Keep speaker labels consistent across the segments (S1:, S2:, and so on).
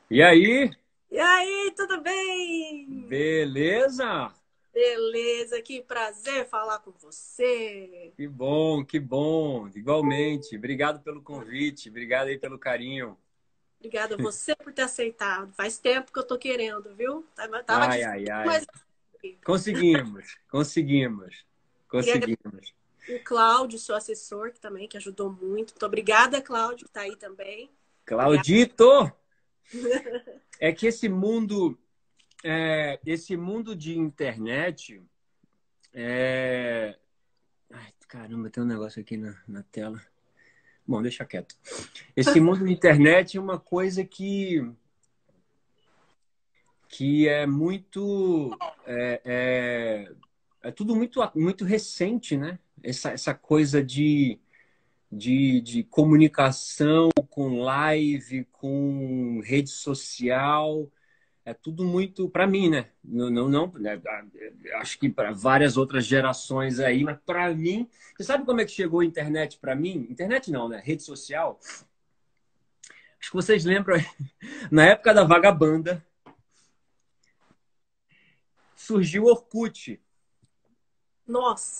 S1: E aí?
S2: E aí, tudo bem?
S1: Beleza?
S2: Beleza, que prazer falar com você.
S1: Que bom, que bom. Igualmente. Obrigado pelo convite, obrigado aí pelo carinho.
S2: Obrigada a você por ter aceitado. Faz tempo que eu tô querendo, viu? Tava
S1: Ai,
S2: difícil,
S1: ai,
S2: mas
S1: ai.
S2: aqui.
S1: Conseguimos, conseguimos,
S2: Queria agradecer
S1: conseguimos.
S2: o Cláudio, seu assessor, que ajudou muito. Muito obrigada, Cláudio, que tá aí também. Obrigada.
S1: Claudito! É que esse mundo de internet, é... Ai, caramba, tem um negócio aqui na tela. Bom, deixa quieto. Esse mundo de internet é uma coisa que é muito é tudo muito recente, né? Essa coisa de comunicação com live, com rede social, é tudo muito para mim, né? Não, né? Acho que para várias outras gerações aí, mas para mim, você sabe como é que chegou a internet para mim? Internet não, né? Rede social. Acho que vocês lembram, na época da Vagabanda, surgiu o Orkut.
S2: Nossa.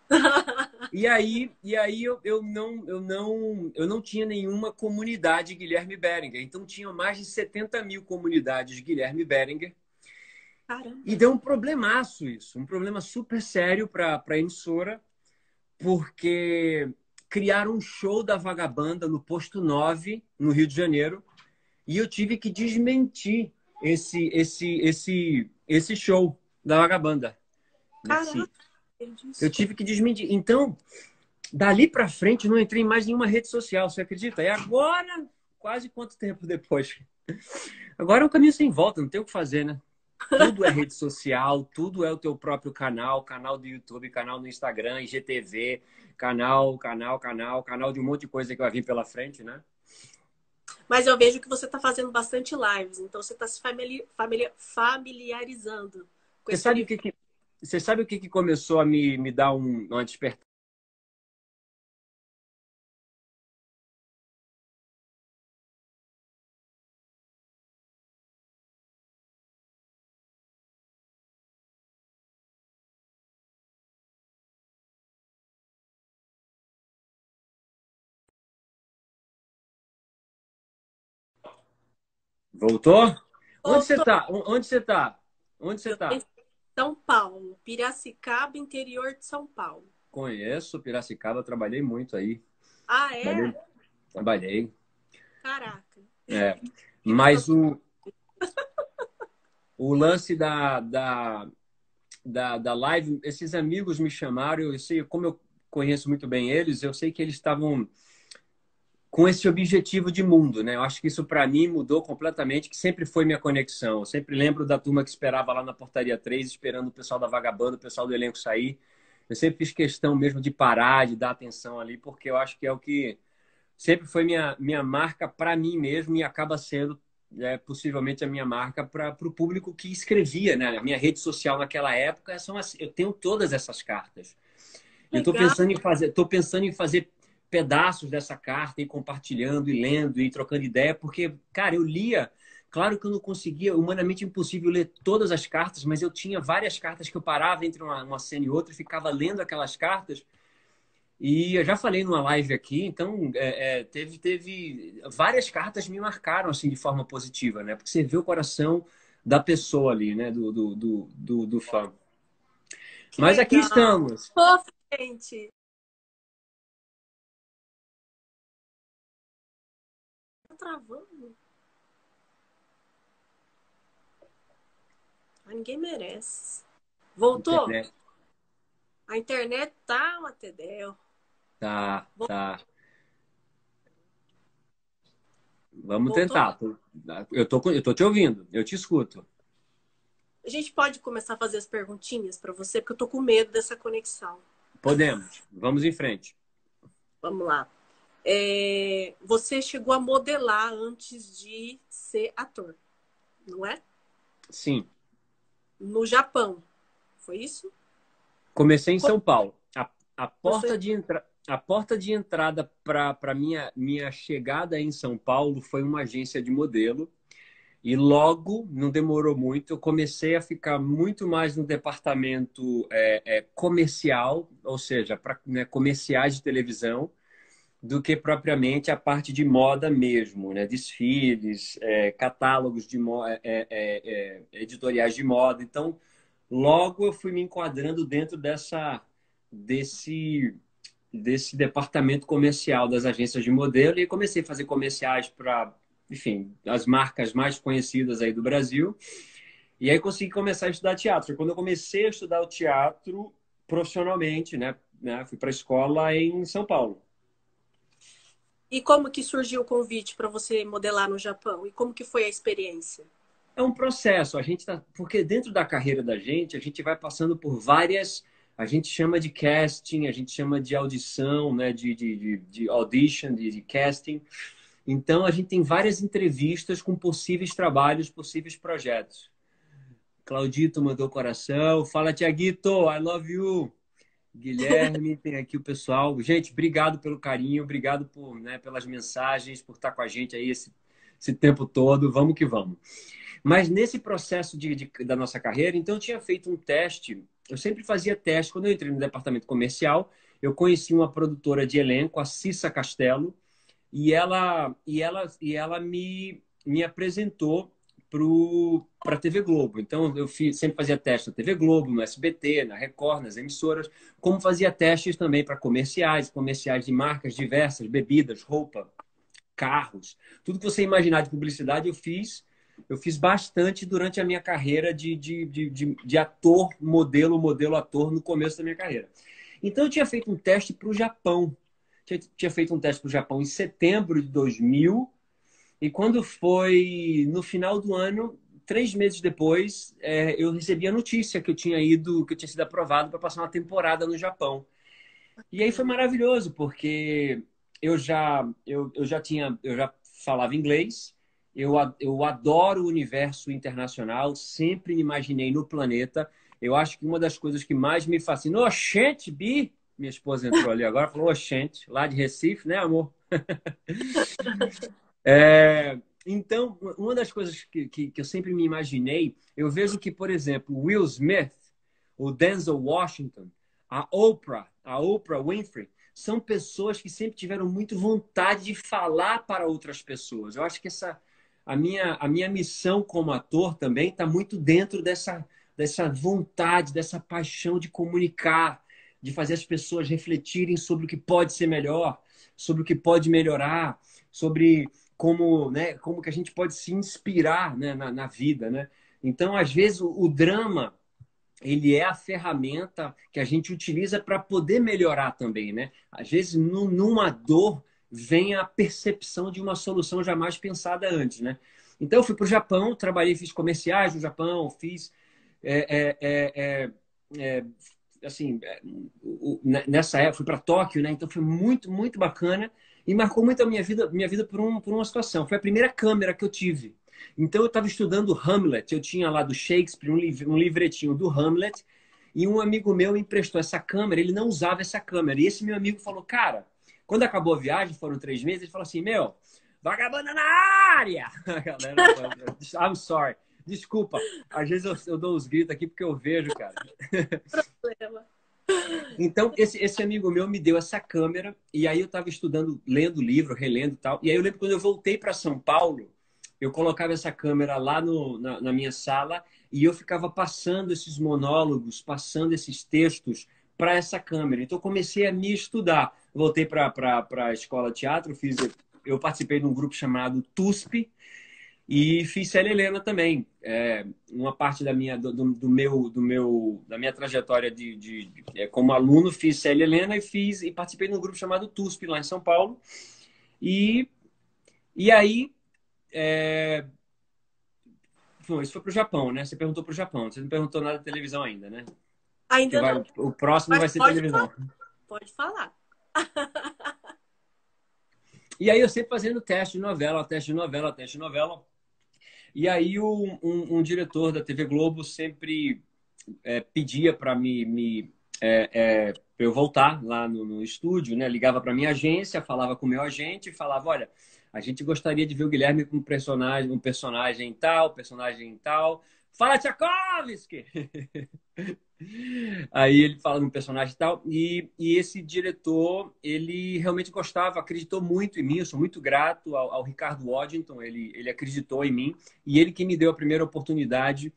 S1: E aí eu não tinha nenhuma comunidade Guilherme Berenguer. Então tinha mais de 70 mil comunidades Guilherme Berenguer. E
S2: Caramba.
S1: deu um problemaço isso, um problema super sério para a emissora, porque criaram um show da Vagabanda no Posto 9 no Rio de Janeiro, e eu tive que desmentir esse show da Vagabanda.
S2: Caraca,
S1: Nesse, eu
S2: disso.
S1: tive que desmentir. Então, dali para frente, não entrei em mais nenhuma rede social, você acredita? E agora, quase quanto tempo depois? Agora é um caminho sem volta, não tem o que fazer, né? Tudo é rede social, tudo é o teu próprio canal, canal do YouTube, canal no Instagram, IGTV, canal de um monte de coisa que vai vir pela frente, né?
S2: Mas eu vejo que você está fazendo bastante lives, então você está se familiarizando com
S1: Você
S2: esse
S1: sabe o
S2: universo.
S1: que que, você sabe o que que começou a me dar uma despertar? Voltou? Onde você
S2: Voltou.
S1: tá? Onde você tá? Onde você
S2: Eu tô
S1: tá?
S2: em São Paulo, Piracicaba, interior de São Paulo.
S1: Conheço Piracicaba, trabalhei muito aí.
S2: Ah,
S1: Trabalhei.
S2: é?
S1: Trabalhei.
S2: Caraca.
S1: É.
S2: Tive essa.
S1: Mas o lance da live, esses amigos me chamaram, eu sei, como eu conheço muito bem eles, eu sei que eles estavam com esse objetivo de mundo, né? Eu acho que isso para mim mudou completamente, que sempre foi minha conexão. Eu sempre lembro da turma que esperava lá na portaria 3, esperando o pessoal da Vagabanda, o pessoal do elenco sair. Eu sempre fiz questão mesmo de parar, de dar atenção ali, porque eu acho que é o que sempre foi minha marca para mim mesmo e acaba sendo possivelmente a minha marca para o público que escrevia, né? A minha rede social naquela época eu tenho todas essas cartas. Eu
S2: Legal.
S1: estou pensando em fazer pedaços dessa carta e compartilhando e lendo e trocando ideia, porque, cara, eu lia. Claro que eu não conseguia, humanamente impossível ler todas as cartas, mas eu tinha várias cartas que eu parava entre uma cena e outra e ficava lendo aquelas cartas. E eu já falei numa live aqui, então teve várias cartas me marcaram assim de forma positiva, né? Porque você vê o coração da pessoa ali, né? Do fã.
S2: Que
S1: Mas aqui
S2: legal.
S1: estamos.
S2: Pô, gente. Tá travando. Ah, ninguém merece. Voltou?
S1: Internet.
S2: A internet tá uma tedel.
S1: Tá. Vamos
S2: Voltou?
S1: tentar. Eu tô te ouvindo, eu te escuto.
S2: A gente pode começar a fazer as perguntinhas para você, porque eu tô com medo dessa conexão.
S1: Podemos. Vamos em frente.
S2: Vamos lá. Você chegou a modelar antes de ser ator, não é?
S1: Sim.
S2: No Japão, foi isso?
S1: Comecei em
S2: Como
S1: São Paulo. A
S2: começou?
S1: porta de entrada para minha chegada em São Paulo foi uma agência de modelo. E logo, não demorou muito, eu comecei a ficar muito mais no departamento comercial, ou seja, para comerciais de televisão, do que propriamente a parte de moda mesmo, né? Desfiles, catálogos de editoriais de moda. Então, logo eu fui me enquadrando dentro desse, desse departamento comercial das agências de modelo e comecei a fazer comerciais para, enfim, as marcas mais conhecidas aí do Brasil. E aí consegui começar a estudar teatro. Quando eu comecei a estudar o teatro profissionalmente, né, fui para a escola em São Paulo.
S2: E como que surgiu o convite para você modelar no Japão? E como que foi a experiência?
S1: É um processo, a gente tá, porque dentro da carreira da gente, a gente vai passando por várias, a gente chama de casting, a gente chama de audição, né, de audition, de casting. Então, a gente tem várias entrevistas com possíveis trabalhos, possíveis projetos. Claudito mandou coração. Fala, Tiaguito, I love you. Guilherme, tem aqui o pessoal. Gente, obrigado pelo carinho, obrigado por, né, pelas mensagens, por estar com a gente aí esse tempo todo. Vamos que vamos. Mas nesse processo da nossa carreira, então eu tinha feito um teste. Eu sempre fazia teste. Quando eu entrei no departamento comercial, eu conheci uma produtora de elenco, a Cissa Castelo, e ela me apresentou para a TV Globo. Então, sempre fazia teste na TV Globo, no SBT, na Record, nas emissoras, como fazia testes também para comerciais de marcas diversas, bebidas, roupa, carros. Tudo que você imaginar de publicidade, eu fiz. Eu fiz bastante durante a minha carreira de ator, modelo, ator, no começo da minha carreira. Então, eu tinha feito um teste para o Japão. Tinha feito um teste para o Japão em setembro de 2000. E quando foi no final do ano, 3 meses depois, eu recebi a notícia que eu tinha sido aprovado para passar uma temporada no Japão. E aí foi maravilhoso, porque eu já falava inglês, eu adoro o universo internacional, sempre me imaginei no planeta. Eu acho que uma das coisas que mais me fascina, oxente, Bi, minha esposa entrou ali agora, falou oxente, lá de Recife, né, amor? Então, uma das coisas que eu sempre me imaginei, eu vejo que, por exemplo, Will Smith, o Denzel Washington, a Oprah Winfrey, são pessoas que sempre tiveram muito vontade de falar para outras pessoas. Eu acho que a minha missão como ator também está muito dentro dessa vontade, dessa paixão de comunicar, de fazer as pessoas refletirem sobre o que pode ser melhor, sobre o que pode melhorar, sobre como, né, como que a gente pode se inspirar, né, na vida, né? Então, às vezes, o drama, ele é a ferramenta que a gente utiliza para poder melhorar também, né? Às vezes, numa dor, vem a percepção de uma solução jamais pensada antes, né? Então, eu fui para o Japão, trabalhei, fiz comerciais no Japão, fiz... é, é, é, é, assim, nessa época, fui para Tóquio, né? Então, foi muito, muito bacana e marcou muito a minha vida por uma situação. Foi a primeira câmera que eu tive. Então, eu estava estudando Hamlet. Eu tinha lá do Shakespeare um livretinho do Hamlet e um amigo meu me emprestou essa câmera. Ele não usava essa câmera. E esse meu amigo falou, cara, quando acabou a viagem, foram 3 meses, ele falou assim, meu, vagabanda na área! A galera, I'm sorry. Desculpa. Às vezes eu dou os gritos aqui porque eu vejo, cara.
S2: Problema.
S1: Então, esse amigo meu me deu essa câmera e aí eu estava estudando, lendo livro, relendo e tal. E aí eu lembro quando eu voltei para São Paulo, eu colocava essa câmera lá na minha sala e eu ficava passando esses monólogos, passando esses textos para essa câmera. Então, eu comecei a me estudar. Voltei para a escola de teatro, eu participei de um grupo chamado TUSP, e fiz Célia Helena também. Uma parte da minha trajetória como aluno, fiz Célia Helena e participei de um grupo chamado TUSP, lá em São Paulo. E, e aí, isso foi para o Japão, né? Você perguntou para o Japão. Você não perguntou nada de televisão ainda, né? Porque
S2: Ainda não.
S1: o próximo
S2: Mas
S1: vai ser televisão.
S2: pode falar.
S1: E aí eu sempre fazendo teste de novela, teste de novela, teste de novela. E aí um diretor da TV Globo sempre pedia para pra eu voltar lá no estúdio, né? Ligava para minha agência, falava com o meu agente e falava, olha, a gente gostaria de ver o Guilherme com um personagem tal, personagem tal. Fala, Tchaikovsky! Aí ele fala de um personagem e tal. E esse diretor, ele realmente gostava, acreditou muito em mim. Eu sou muito grato ao Ricardo Waddington. Ele acreditou em mim. E ele que me deu a primeira oportunidade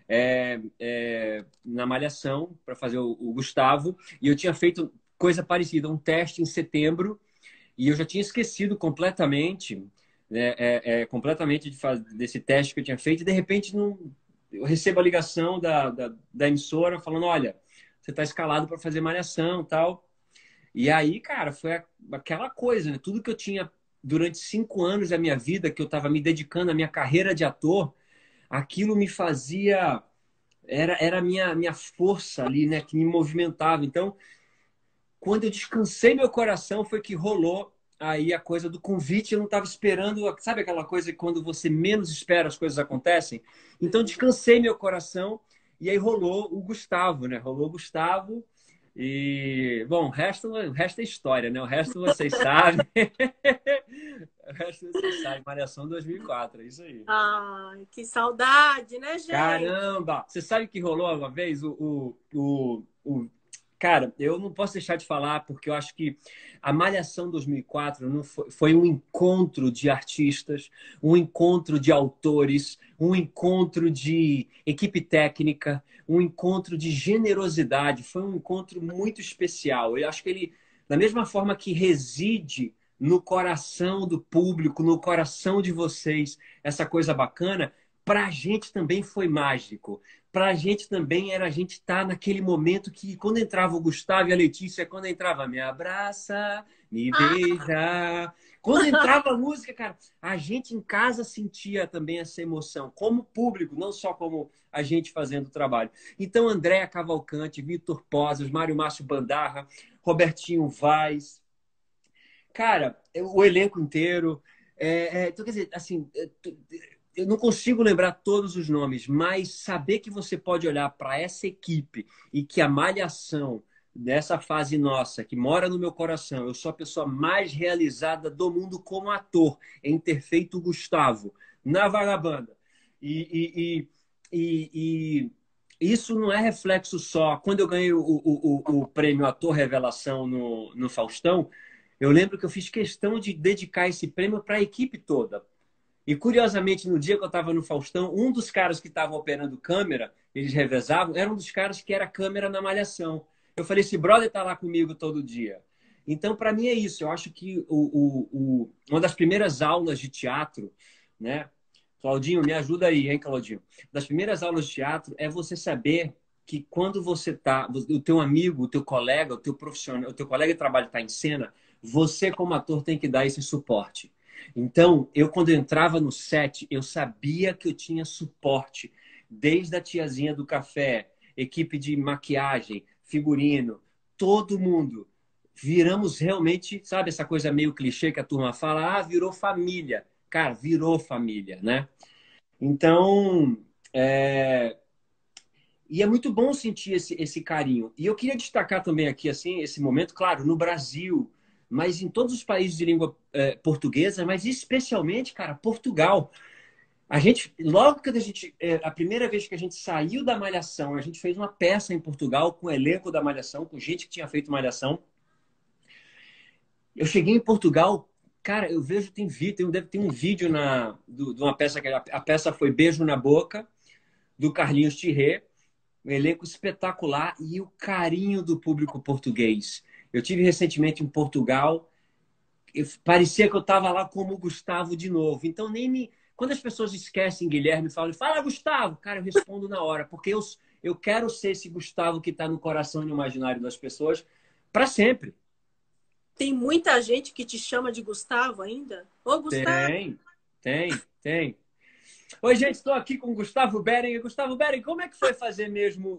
S1: na Malhação para fazer o Gustavo. E eu tinha feito coisa parecida, um teste em setembro. E eu já tinha esquecido completamente, né, completamente desse teste que eu tinha feito. E de repente, eu recebo a ligação da emissora falando: olha, você está escalado para fazer Malhação e tal. E aí, cara, foi aquela coisa, né? Tudo que eu tinha durante 5 anos da minha vida, que eu estava me dedicando à minha carreira de ator, aquilo me fazia. Era a minha força ali, né? Que me movimentava. Então, quando eu descansei meu coração, foi que rolou aí a coisa do convite. Eu não estava esperando, sabe aquela coisa que quando você menos espera as coisas acontecem? Então, descansei meu coração e aí rolou o Gustavo, né? Rolou o Gustavo. E, bom, o resto é história, né? O resto vocês sabem. O resto vocês sabem. Malhação 2004, é isso aí.
S2: Ai, que saudade, né, gente?
S1: Caramba! Você sabe que rolou uma vez Cara, eu não posso deixar de falar, porque eu acho que a Malhação 2004 não foi um encontro de artistas, um encontro de autores, um encontro de equipe técnica, um encontro de generosidade. Foi um encontro muito especial. Eu acho que ele, da mesma forma que reside no coração do público, no coração de vocês, essa coisa bacana, para a gente também foi mágico. Para a gente também era a gente estar naquele momento que quando entrava o Gustavo e a Letícia, quando entrava me abraça, me beija, quando entrava a música, cara, a gente em casa sentia também essa emoção, como público, não só como a gente fazendo o trabalho. Então, Andréa Cavalcante, Vitor Posas, Mário Márcio Bandarra, Robertinho Vaz, cara, o elenco inteiro. Então, quer dizer, assim, eu não consigo lembrar todos os nomes, mas saber que você pode olhar para essa equipe e que a Malhação, nessa fase nossa, que mora no meu coração, eu sou a pessoa mais realizada do mundo como ator, em ter feito o Gustavo na Vagabanda. E, isso não é reflexo só. Quando eu ganhei o prêmio Ator Revelação no Faustão, eu lembro que eu fiz questão de dedicar esse prêmio para a equipe toda. E, curiosamente, no dia que eu estava no Faustão, um dos caras que estavam operando câmera, eles revezavam, era um dos caras que era câmera na Malhação. Eu falei, esse brother está lá comigo todo dia. Então, para mim é isso. Eu acho que uma das primeiras aulas de teatro, né? Claudinho, me ajuda aí, hein, Claudinho? Das primeiras aulas de teatro é você saber que quando você tá, o teu amigo, o teu colega, o teu profissional, o teu colega de trabalho está em cena, você como ator tem que dar esse suporte. Então, eu quando entrava no set, eu sabia que eu tinha suporte, desde a tiazinha do café, equipe de maquiagem, figurino, todo mundo. Viramos realmente, sabe essa coisa meio clichê que a turma fala, virou família. Cara, virou família, né? Então, e é muito bom sentir esse carinho. E eu queria destacar também aqui, assim, esse momento, claro, no Brasil, mas em todos os países de língua portuguesa, mas especialmente, cara, Portugal. A gente, logo que a primeira vez que a gente saiu da Malhação, a gente fez uma peça em Portugal com o elenco da Malhação, com gente que tinha feito Malhação. Eu cheguei em Portugal, cara, eu vejo, deve ter um vídeo de uma peça, que a peça foi Beijo na Boca, do Carlinhos Tirré, um elenco espetacular e o carinho do público português. Eu tive recentemente em Portugal, parecia que eu estava lá como o Gustavo de novo. Então, quando as pessoas esquecem Guilherme e falam, fala Gustavo, cara, eu respondo na hora, porque eu quero ser esse Gustavo que está no coração e no imaginário das pessoas para sempre.
S2: Tem muita gente que te chama de Gustavo ainda? Ô, Gustavo!
S1: Tem. Oi, gente, estou aqui com o Gustavo Bering. Gustavo Bering, como é que foi fazer mesmo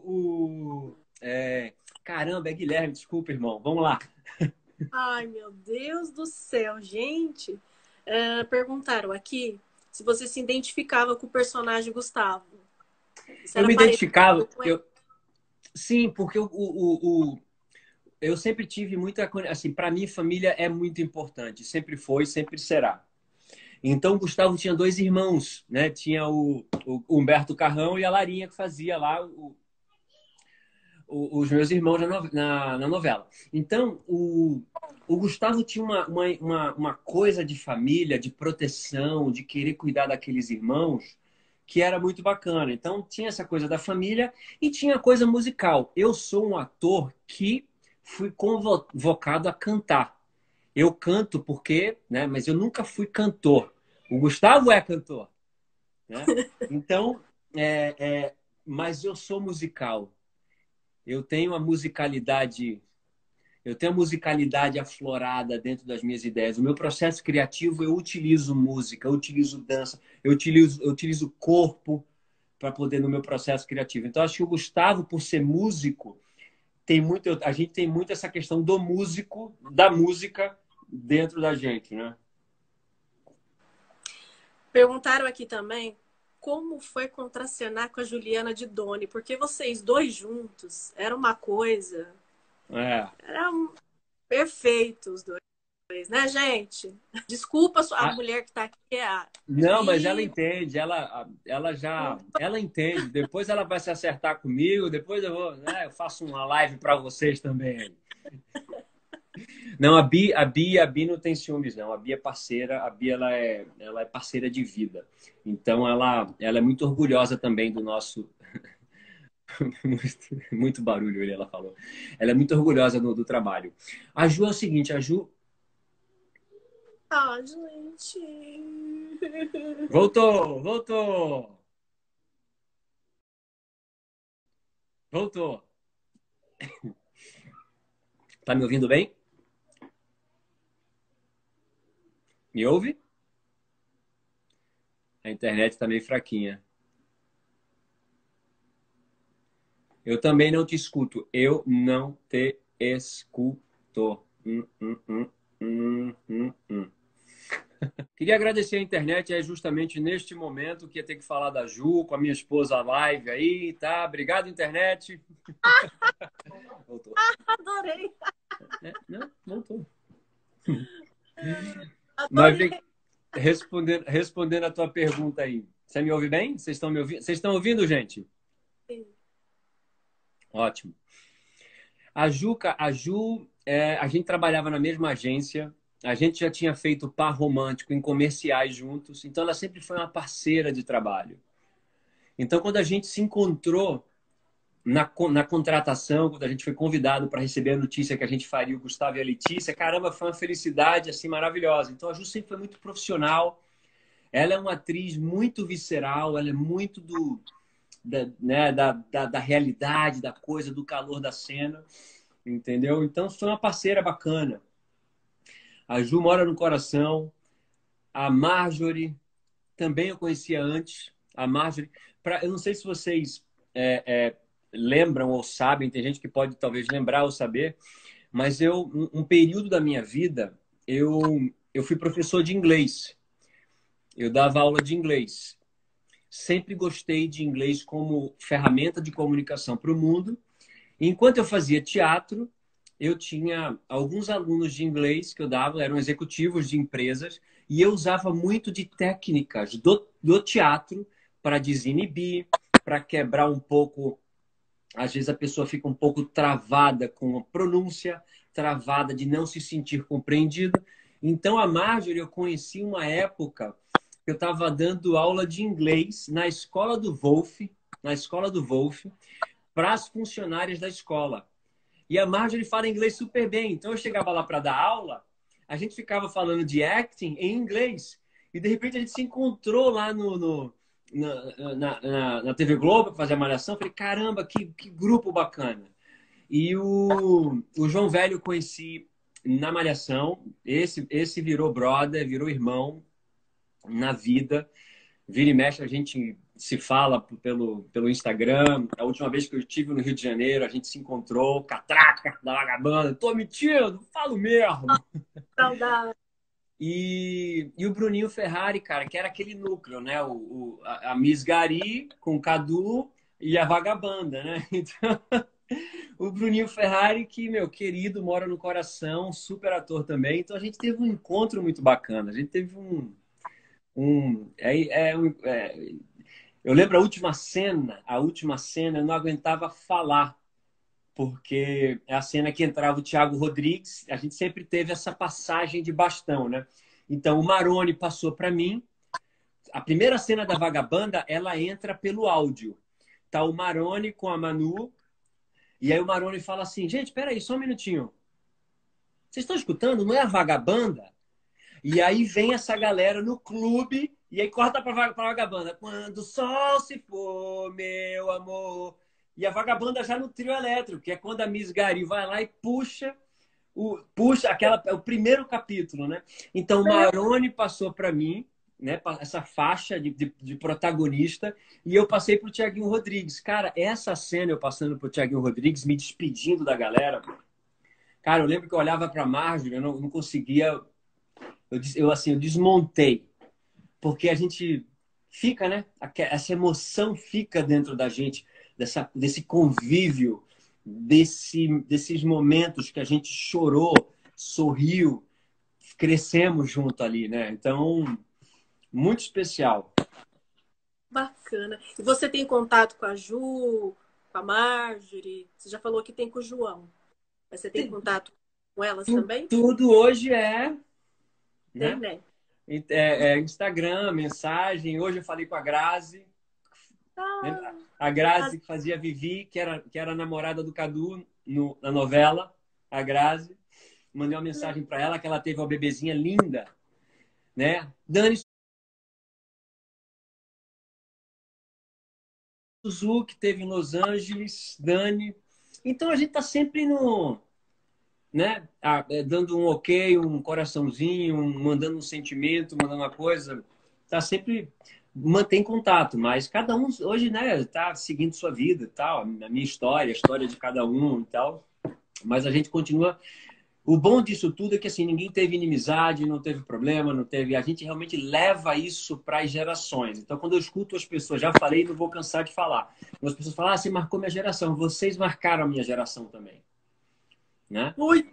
S1: Caramba, é Guilherme, desculpa, irmão. Vamos lá.
S2: Ai, meu Deus do céu, gente. Perguntaram aqui se você se identificava com o personagem Gustavo. Se
S1: Eu
S2: era
S1: me
S2: parecido
S1: identificava,
S2: com ele.
S1: sim, porque eu sempre tive muita. Assim, para mim, família é muito importante. Sempre foi, sempre será. Então, o Gustavo tinha dois irmãos, né? Tinha o Humberto Carrão e a Larinha, que fazia lá os meus irmãos na novela. Então, o Gustavo tinha uma coisa de família, de proteção, de querer cuidar daqueles irmãos, que era muito bacana. Então, tinha essa coisa da família e tinha a coisa musical. Eu sou um ator que fui convocado a cantar. Eu canto porque, né? Mas eu nunca fui cantor. O Gustavo é cantor, né? Então, é, é, mas eu sou musical. Eu tenho a musicalidade, eu tenho a musicalidade aflorada dentro das minhas ideias. O meu processo criativo, eu utilizo música, eu utilizo dança, eu utilizo corpo para poder no meu processo criativo. Então, acho que o Gustavo, por ser músico, tem muito, a gente tem muito essa questão do músico, da música dentro da gente, né?
S2: Perguntaram aqui também como foi contracenar com a Juliana de Doni, porque vocês dois juntos era uma coisa,
S1: É.
S2: eram perfeitos os dois, né, gente? Desculpa a
S1: A-
S2: mulher que tá aqui, é a
S1: Não, mas ela
S2: Bi.
S1: entende, ela entende. Depois ela vai se acertar comigo, depois eu vou, né, eu faço uma live para vocês também. Não, a Bi não tem ciúmes, não. A Bi é parceira, a Bi ela é parceira de vida. Então ela é muito orgulhosa também do nosso. Muito barulho, ela falou. Ela é muito orgulhosa do trabalho. A Ju é o seguinte, a Ju
S2: Ah, gente.
S1: voltou, voltou, voltou. Tá me ouvindo bem? Me ouve? A internet tá meio fraquinha. Eu também não te escuto. Eu não te escuto. Hum. Queria agradecer a internet, é justamente neste momento que ia ter que falar da Ju, com a minha esposa live aí, tá? Obrigado, internet. Voltou.
S2: Adorei,
S1: É, não, voltou. Mas
S2: adorei.
S1: vem, respondendo a tua pergunta aí. Você me ouve bem? Vocês estão me ouvindo? Vocês estão ouvindo, gente? Ótimo. A Ju, a gente trabalhava na mesma agência, a gente já tinha feito par romântico em comerciais juntos, então ela sempre foi uma parceira de trabalho. Então, quando a gente se encontrou na contratação, quando a gente foi convidado para receber a notícia que a gente faria o Gustavo e a Letícia, caramba, foi uma felicidade assim maravilhosa. Então, a Ju sempre foi muito profissional, ela é uma atriz muito visceral, ela é muito da realidade, da coisa, do calor da cena. Entendeu? Então, foi uma parceira bacana. A Ju mora no coração. A Marjorie também eu conhecia antes. A Marjorie, eu não sei se vocês é, é, lembram ou sabem, tem gente que pode talvez lembrar ou saber, mas um período da minha vida, eu fui professor de inglês. Eu dava aula de inglês. Sempre gostei de inglês como ferramenta de comunicação para o mundo. Enquanto eu fazia teatro, eu tinha alguns alunos de inglês que eu dava, eram executivos de empresas, e eu usava muito de técnicas do teatro para desinibir, para quebrar um pouco. Às vezes a pessoa fica um pouco travada com a pronúncia, travada de não se sentir compreendida. Então, a Marjorie, eu conheci uma época que eu estava dando aula de inglês na escola do Wolf, para as funcionárias da escola. E a Marjorie fala inglês super bem. Então eu chegava lá para dar aula, a gente ficava falando de acting em inglês. E de repente a gente se encontrou lá na TV Globo para fazer a malhação. Eu falei, caramba, que grupo bacana. E o João Velho eu conheci na malhação. Esse virou brother, virou irmão na vida. Vira e mexe, a gente se fala pelo Instagram. A última vez que eu estive no Rio de Janeiro, a gente se encontrou, catraca da vagabanda. Tô mentindo, falo mesmo.
S2: Saudade.
S1: E o Bruninho Ferrari, cara, que era aquele núcleo, né? A Miss Gari com o Cadu e a vagabanda, né? Então, o Bruninho Ferrari, que, meu querido, mora no coração, super ator também. Então a gente teve um encontro muito bacana. A gente teve Eu lembro a última cena eu não aguentava falar, porque é a cena que entrava o Thiago Rodrigues, a gente sempre teve essa passagem de bastão, né? Então o Marrone passou para mim. A primeira cena da Vagabanda, ela entra pelo áudio. Tá o Marrone com a Manu, e aí o Marrone fala assim: gente, peraí, só um minutinho. Vocês estão escutando? Não é a Vagabanda? E aí vem essa galera no clube e aí corta pra Vagabanda. Quando o sol se for, meu amor. E a Vagabanda já no trio elétrico, que é quando a Miss Gari vai lá e puxa o primeiro capítulo, né? Então o Marrone passou para mim, né, essa faixa de protagonista, e eu passei pro Thiaguinho Rodrigues. Cara, essa cena eu passando pro Thiaguinho Rodrigues, me despedindo da galera. Cara, eu lembro que eu olhava para Marjorie, eu não conseguia. Eu desmontei, porque a gente fica, né? Essa emoção fica dentro da gente, desse convívio, desses momentos que a gente chorou, sorriu, crescemos junto ali, né? Então, muito especial.
S2: Bacana. E você tem contato com a Ju, com a Marjorie? Você já falou que tem com o João. Mas você tem contato com elas também?
S1: Tudo hoje
S2: Tem,
S1: né?
S2: né?
S1: Instagram, mensagem. Hoje eu falei com a Grazi, né?
S2: Ah,
S1: A Grazi que fazia Vivi, que era a namorada do Cadu na novela, a Grazi. Mandei uma mensagem para ela que ela teve uma bebezinha linda, né? Dani Suzu, que teve em Los Angeles, Dani. Então a gente tá sempre no, né? Dando um ok, um coraçãozinho, mandando um sentimento, mandando uma coisa. Tá sempre mantém contato, mas cada um hoje, né, tá seguindo sua vida, tal, a minha história, a história de cada um e tal. Mas a gente continua. O bom disso tudo é que assim, ninguém teve inimizade, não teve problema, não teve. A gente realmente leva isso para as gerações. Então, quando eu escuto as pessoas, já falei, não vou cansar de falar. Quando as pessoas falam, você marcou minha geração, vocês marcaram a minha geração também, né?
S2: ui!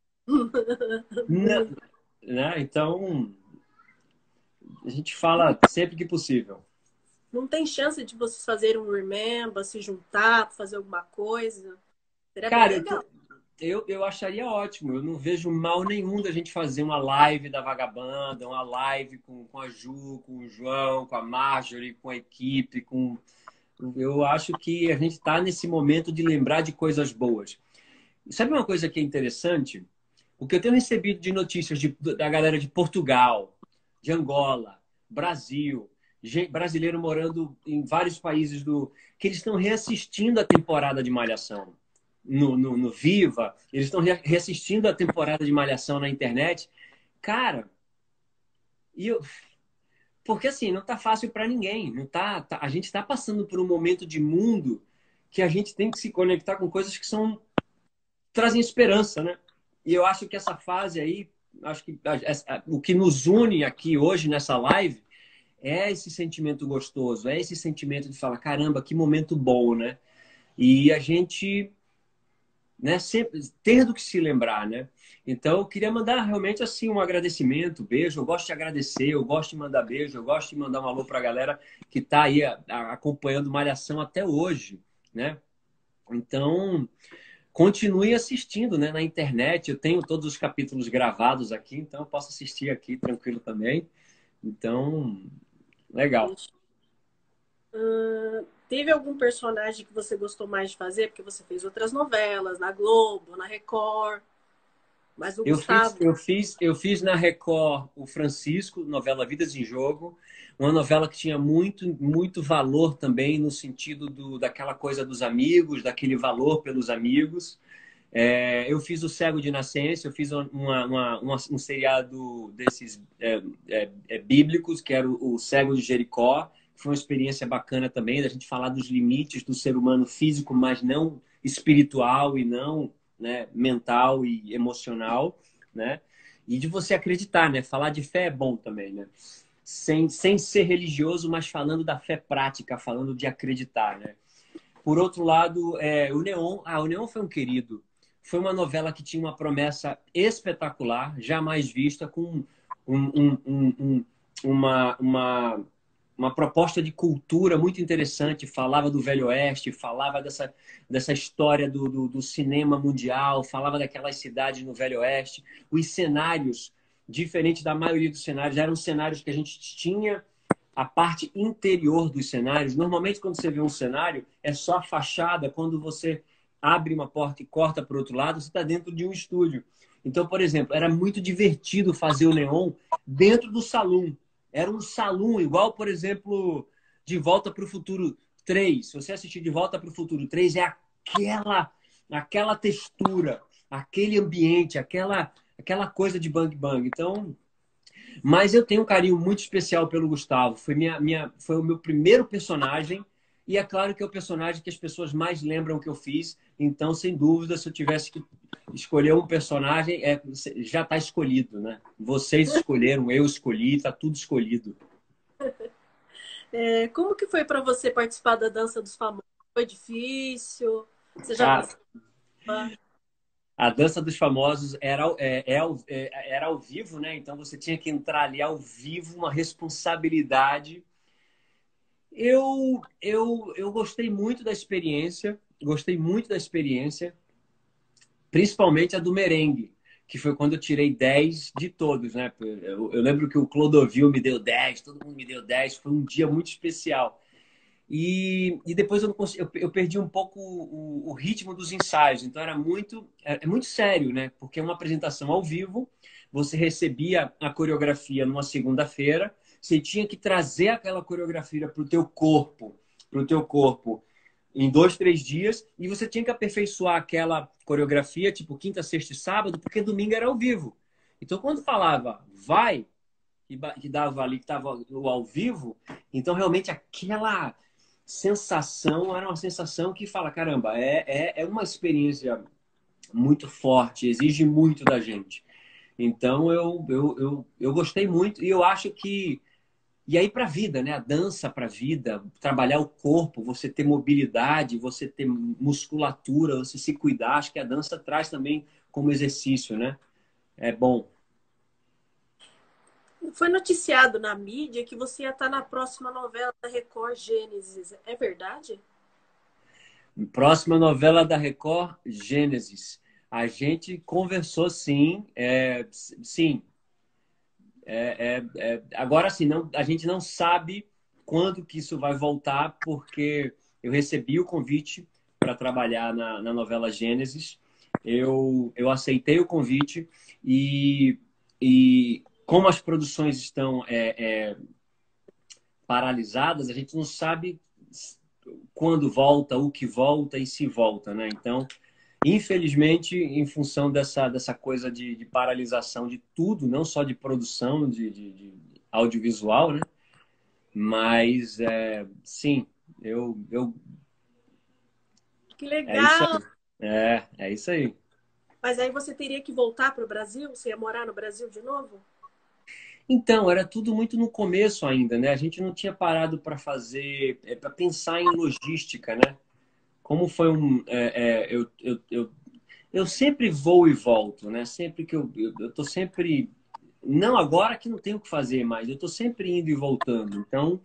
S1: Né? Né? Então, a gente fala sempre que possível.
S2: Não tem chance de vocês fazerem um remember, se juntar, fazer alguma coisa? Seria bem
S1: Cara,
S2: legal.
S1: eu acharia ótimo. Eu não vejo mal nenhum da gente fazer uma live da Vagabanda, uma live com a Ju, com o João, com a Marjorie, com a equipe, com. Eu acho que a gente está nesse momento de lembrar de coisas boas. Sabe uma coisa que é interessante? O que eu tenho recebido de notícias da galera de Portugal, de Angola, Brasil, brasileiro morando em vários países que eles estão reassistindo a temporada de Malhação no Viva, eles estão reassistindo a temporada de Malhação na internet. Cara, e eu, porque assim, não tá fácil para ninguém. Não a gente está passando por um momento de mundo que a gente tem que se conectar com coisas que trazem esperança, né? E eu acho que essa fase aí, acho que o que nos une aqui hoje nessa live é esse sentimento gostoso, é esse sentimento de falar, caramba, que momento bom, né? E a gente, né, sempre tendo que se lembrar, né? Então, eu queria mandar realmente assim um agradecimento, beijo. Eu gosto de agradecer, eu gosto de mandar beijo, eu gosto de mandar um alô para a galera que está aí acompanhando Malhação até hoje, né? Então, continue assistindo, né, na internet. Eu tenho todos os capítulos gravados aqui, então eu posso assistir aqui tranquilo também. Então, legal.
S2: Teve algum personagem que você gostou mais de fazer? Porque você fez outras novelas, na Globo, na Record, mas o Gustavo.
S1: Eu fiz na Record o Francisco, novela Vidas em Jogo, uma novela que tinha muito valor também no sentido daquela coisa dos amigos, daquele valor pelos amigos. Eu fiz o Cego de Nascença, eu fiz um seriado desses bíblicos, que era o Cego de Jericó, que foi uma experiência bacana também, da gente falar dos limites do ser humano físico, mas não espiritual e não, né, mental e emocional, né? E de você acreditar, né? Falar de fé é bom também, né? Sem ser religioso, mas falando da fé prática, falando de acreditar, né? Por outro lado, o Neon foi um querido. Foi uma novela que tinha uma promessa espetacular, jamais vista, com um, um, um, um, uma, uma, uma proposta de cultura muito interessante. Falava do Velho Oeste, falava dessa história do cinema mundial, falava daquelas cidades no Velho Oeste. Os cenários, diferente da maioria dos cenários, eram cenários que a gente tinha a parte interior dos cenários. Normalmente, quando você vê um cenário, é só a fachada. Quando você abre uma porta e corta para o outro lado, você está dentro de um estúdio. Então, por exemplo, era muito divertido fazer o neon dentro do salão. Era um salão igual, por exemplo, De Volta para o Futuro 3. Se você assistir De Volta para o Futuro 3, é aquela textura, aquele ambiente, aquela coisa de bang bang. Então, mas eu tenho um carinho muito especial pelo Gustavo. Foi o meu primeiro personagem. E é claro que é o personagem que as pessoas mais lembram que eu fiz. Então, sem dúvida, se eu tivesse que escolher um personagem, já está escolhido, né? Vocês escolheram, eu escolhi, está tudo escolhido.
S2: Como que foi para você participar da Dança dos Famosos? Foi difícil? Você já
S1: Ah,
S2: gostava?
S1: a Dança dos Famosos era ao vivo, né? Então você tinha que entrar ali ao vivo, uma responsabilidade. Eu gostei muito da experiência, principalmente a do merengue, que foi quando eu tirei 10 de todos, né? Eu lembro que o Clodovil me deu 10, todo mundo me deu 10, foi um dia muito especial. E depois eu, não consegui, eu perdi um pouco o ritmo dos ensaios, então é muito sério, né? Porque é uma apresentação ao vivo, você recebia a coreografia numa segunda-feira, você tinha que trazer aquela coreografia para o teu corpo em 2, 3 dias, e você tinha que aperfeiçoar aquela coreografia, tipo quinta, sexta e sábado, porque domingo era ao vivo. Então, quando falava vai, que dava ali, que estava ao vivo, então realmente aquela sensação era uma sensação que fala, caramba, é uma experiência muito forte, exige muito da gente. Então, eu gostei muito e eu acho que e aí para a vida, né? A dança para a vida, trabalhar o corpo, você ter mobilidade, você ter musculatura, você se cuidar. Acho que a dança traz também como exercício, né? É bom.
S2: Foi noticiado na mídia que você ia estar na próxima novela da Record, Gênesis. É verdade?
S1: Próxima novela da Record, Gênesis. A gente conversou sim, sim. Agora sim, não, a gente não sabe quando que isso vai voltar, porque eu recebi o convite para trabalhar na novela Gênesis. Eu aceitei o convite e como as produções estão paralisadas, a gente não sabe quando volta, o que volta e se volta, né? Então, infelizmente, em função dessa coisa de paralisação de tudo, não só de produção de audiovisual, né? Mas, sim,
S2: Que
S1: é isso
S2: legal!
S1: aí. É isso aí.
S2: Mas aí você teria que voltar para o Brasil? Você ia morar no Brasil de novo?
S1: Então, era tudo muito no começo ainda, né? A gente não tinha parado para fazer, para pensar em logística, né? Como foi eu sempre vou e volto, né? Sempre que eu tô sempre. Não agora que não tenho o que fazer mais, eu tô sempre indo e voltando. Então,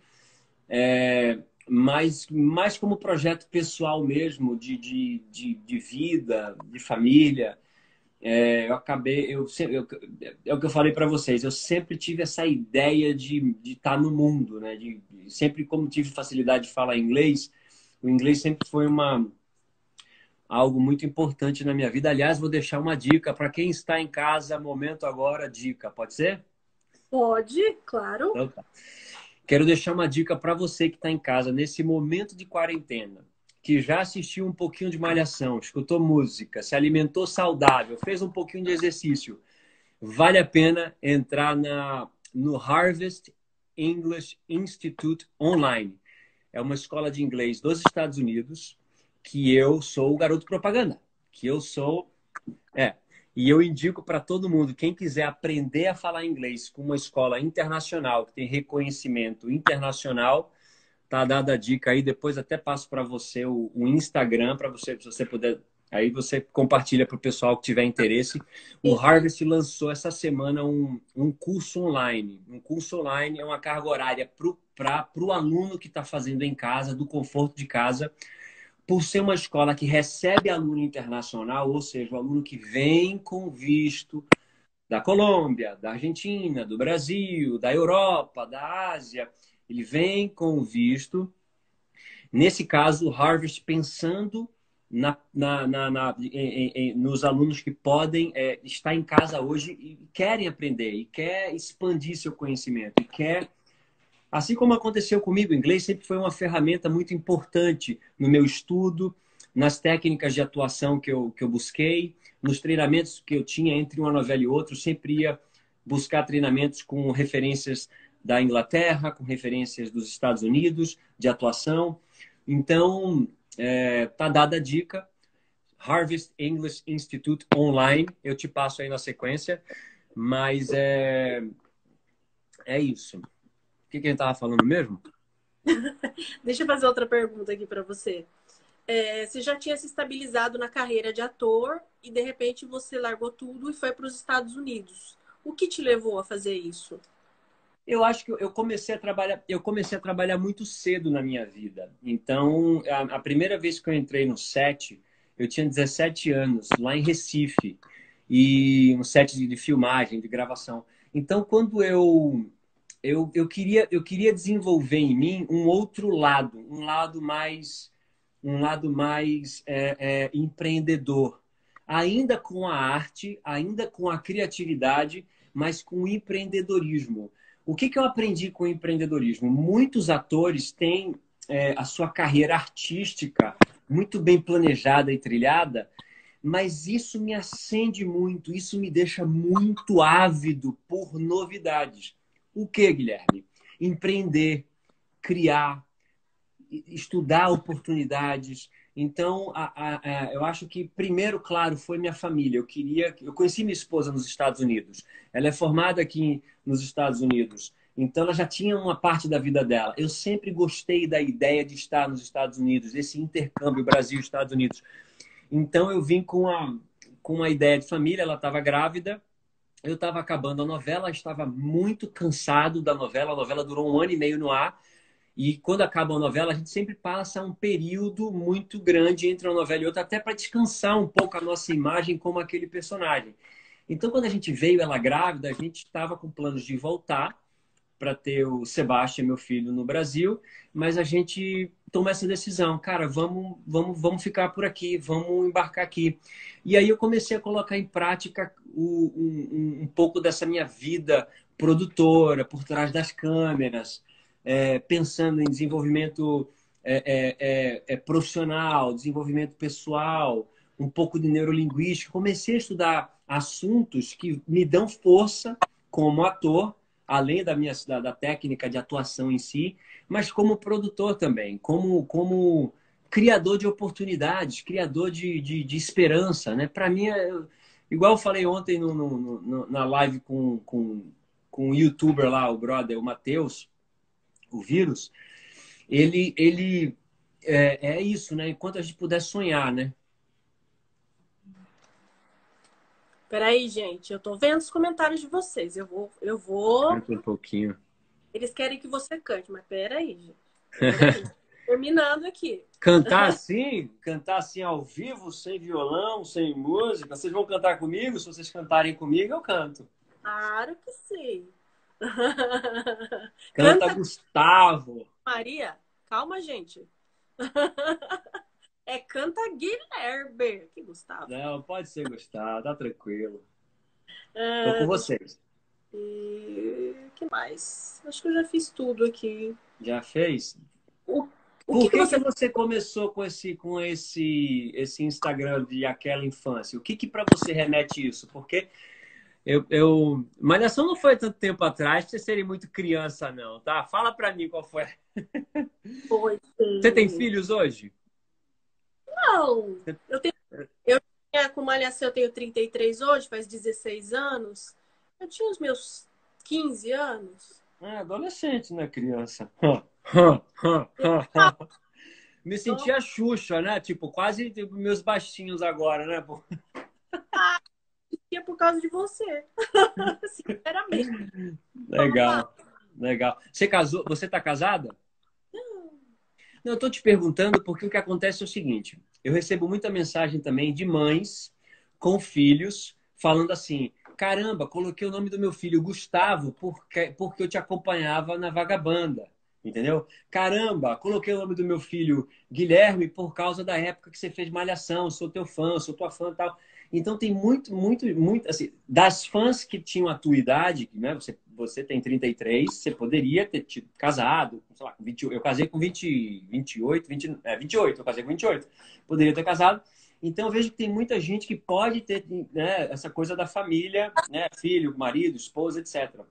S1: mais como projeto pessoal mesmo, de vida, de família. Eu acabei, é o que eu falei para vocês, eu sempre tive essa ideia de estar no mundo, né? Sempre, como tive facilidade de falar inglês, o inglês sempre foi algo muito importante na minha vida. Aliás, vou deixar uma dica para quem está em casa, momento agora, dica, pode ser?
S2: Pode, claro.
S1: Então, tá. Quero deixar uma dica para você que está em casa, nesse momento de quarentena, que já assistiu um pouquinho de malhação, escutou música, se alimentou saudável, fez um pouquinho de exercício. Vale a pena entrar no Harvest English Institute Online. É uma escola de inglês dos Estados Unidos que eu sou o garoto propaganda, que eu sou, é, e eu indico para todo mundo, quem quiser aprender a falar inglês com uma escola internacional, que tem reconhecimento internacional, tá dada a dica aí, depois até passo para você o Instagram, para você, se você puder Aí você compartilha para o pessoal que tiver interesse. O Harvest lançou essa semana um curso online. Um curso online é uma carga horária para o aluno que está fazendo em casa, do conforto de casa, por ser uma escola que recebe aluno internacional, ou seja, o aluno que vem com visto da Colômbia, da Argentina, do Brasil, da Europa, da Ásia. Ele vem com visto. Nesse caso, o Harvard pensando nos alunos que podem estar em casa hoje e querem aprender, e quer expandir seu conhecimento, e quer... Assim como aconteceu comigo, o inglês sempre foi uma ferramenta muito importante no meu estudo, nas técnicas de atuação que eu busquei, nos treinamentos que eu tinha entre uma novela e outra. Eu sempre ia buscar treinamentos com referências da Inglaterra, com referências dos Estados Unidos, de atuação. Então, tá dada a dica. Harvest English Institute Online. Eu te passo aí na sequência. Mas é isso. O que a gente estava falando mesmo?
S2: Deixa eu fazer outra pergunta aqui para você. Você já tinha se estabilizado na carreira de ator e de repente você largou tudo e foi para os Estados Unidos. O que te levou a fazer isso?
S1: Eu acho que eu comecei a trabalhar muito cedo na minha vida. Então, a primeira vez que eu entrei no set, eu tinha 17 anos, lá em Recife, e um set de filmagem, de gravação. Então, quando eu queria desenvolver em mim um outro lado, um lado mais empreendedor, ainda com a arte, ainda com a criatividade, mas com o empreendedorismo. O que eu aprendi com o empreendedorismo? Muitos atores têm a sua carreira artística muito bem planejada e trilhada, mas isso me acende muito, isso me deixa muito ávido por novidades. O que, Guilherme? Empreender, criar, estudar oportunidades. Então, eu acho que primeiro, claro, foi minha família. Eu conheci minha esposa nos Estados Unidos. Ela é formada aqui nos Estados Unidos. Então, ela já tinha uma parte da vida dela. Eu sempre gostei da ideia de estar nos Estados Unidos, esse intercâmbio Brasil-Estados Unidos. Então, eu vim com a ideia de família. Ela estava grávida. Eu estava acabando a novela, estava muito cansado da novela. A novela durou 1 ano e meio no ar. E quando acaba a novela, a gente sempre passa um período muito grande entre uma novela e outra, até para descansar um pouco a nossa imagem como aquele personagem. Então, quando a gente veio ela grávida, a gente estava com planos de voltar para ter o Sebastião, meu filho, no Brasil, mas a gente tomou essa decisão, cara, vamos ficar por aqui, vamos embarcar aqui. E aí eu comecei a colocar em prática um pouco dessa minha vida produtora, por trás das câmeras, pensando em desenvolvimento profissional, desenvolvimento pessoal, um pouco de neurolinguística. Comecei a estudar assuntos que me dão força como ator, além da técnica de atuação em si, mas como produtor também, como criador de oportunidades, criador de esperança, né? Para mim, igual eu falei ontem na live com o youtuber lá, o brother, o Matheus, o Vírus, ele é isso, né? Enquanto a gente puder sonhar, né?
S2: Peraí, gente, eu tô vendo os comentários de vocês. Eu vou.
S1: Canta um pouquinho.
S2: Eles querem que você cante, mas peraí, gente. Peraí. Terminando aqui.
S1: Cantar assim? Cantar assim ao vivo, sem violão, sem música? Vocês vão cantar comigo? Se vocês cantarem comigo, eu canto.
S2: Claro que sim.
S1: Canta Gustavo.
S2: Maria, calma, gente. Canta Guilherme. Que Gustavo.
S1: Não, pode ser Gustavo, tá tranquilo. Tô com vocês.
S2: E que mais? Acho que eu já fiz tudo aqui.
S1: Já fez?
S2: Por que
S1: você começou com esse Instagram de aquela infância? O que para você remete isso? Porque Malhação não foi tanto tempo atrás, pra vocês serem muito criança, não, tá? Fala pra mim qual foi.
S2: Foi.
S1: Você tem filhos hoje?
S2: Não. Eu tinha, com Malhação, eu tenho 33 hoje, faz 16 anos. Eu tinha os meus 15 anos.
S1: Adolescente, não é criança. Me sentia Xuxa, né? Tipo, quase tipo, meus baixinhos agora, né? Pô?
S2: E é por causa de você. Sinceramente. Fala,
S1: Legal, legal. Você casou? Você tá casada? Não, eu tô te perguntando porque o que acontece é o seguinte: eu recebo muita mensagem também de mães com filhos falando assim: caramba, coloquei o nome do meu filho Gustavo porque eu te acompanhava na Vagabanda. Entendeu? Caramba, coloquei o nome do meu filho Guilherme por causa da época que você fez Malhação, sou teu fã, sou tua fã e tal. Então tem muito, assim, das fãs que tinham a tua idade, né? Você tem 33, você poderia ter tido, casado, sei lá, com 20, eu casei com 20, 28, 20, 28, eu casei com 28. Poderia ter casado. Então eu vejo que tem muita gente que pode ter, né, essa coisa da família, né, filho, marido, esposa, etc.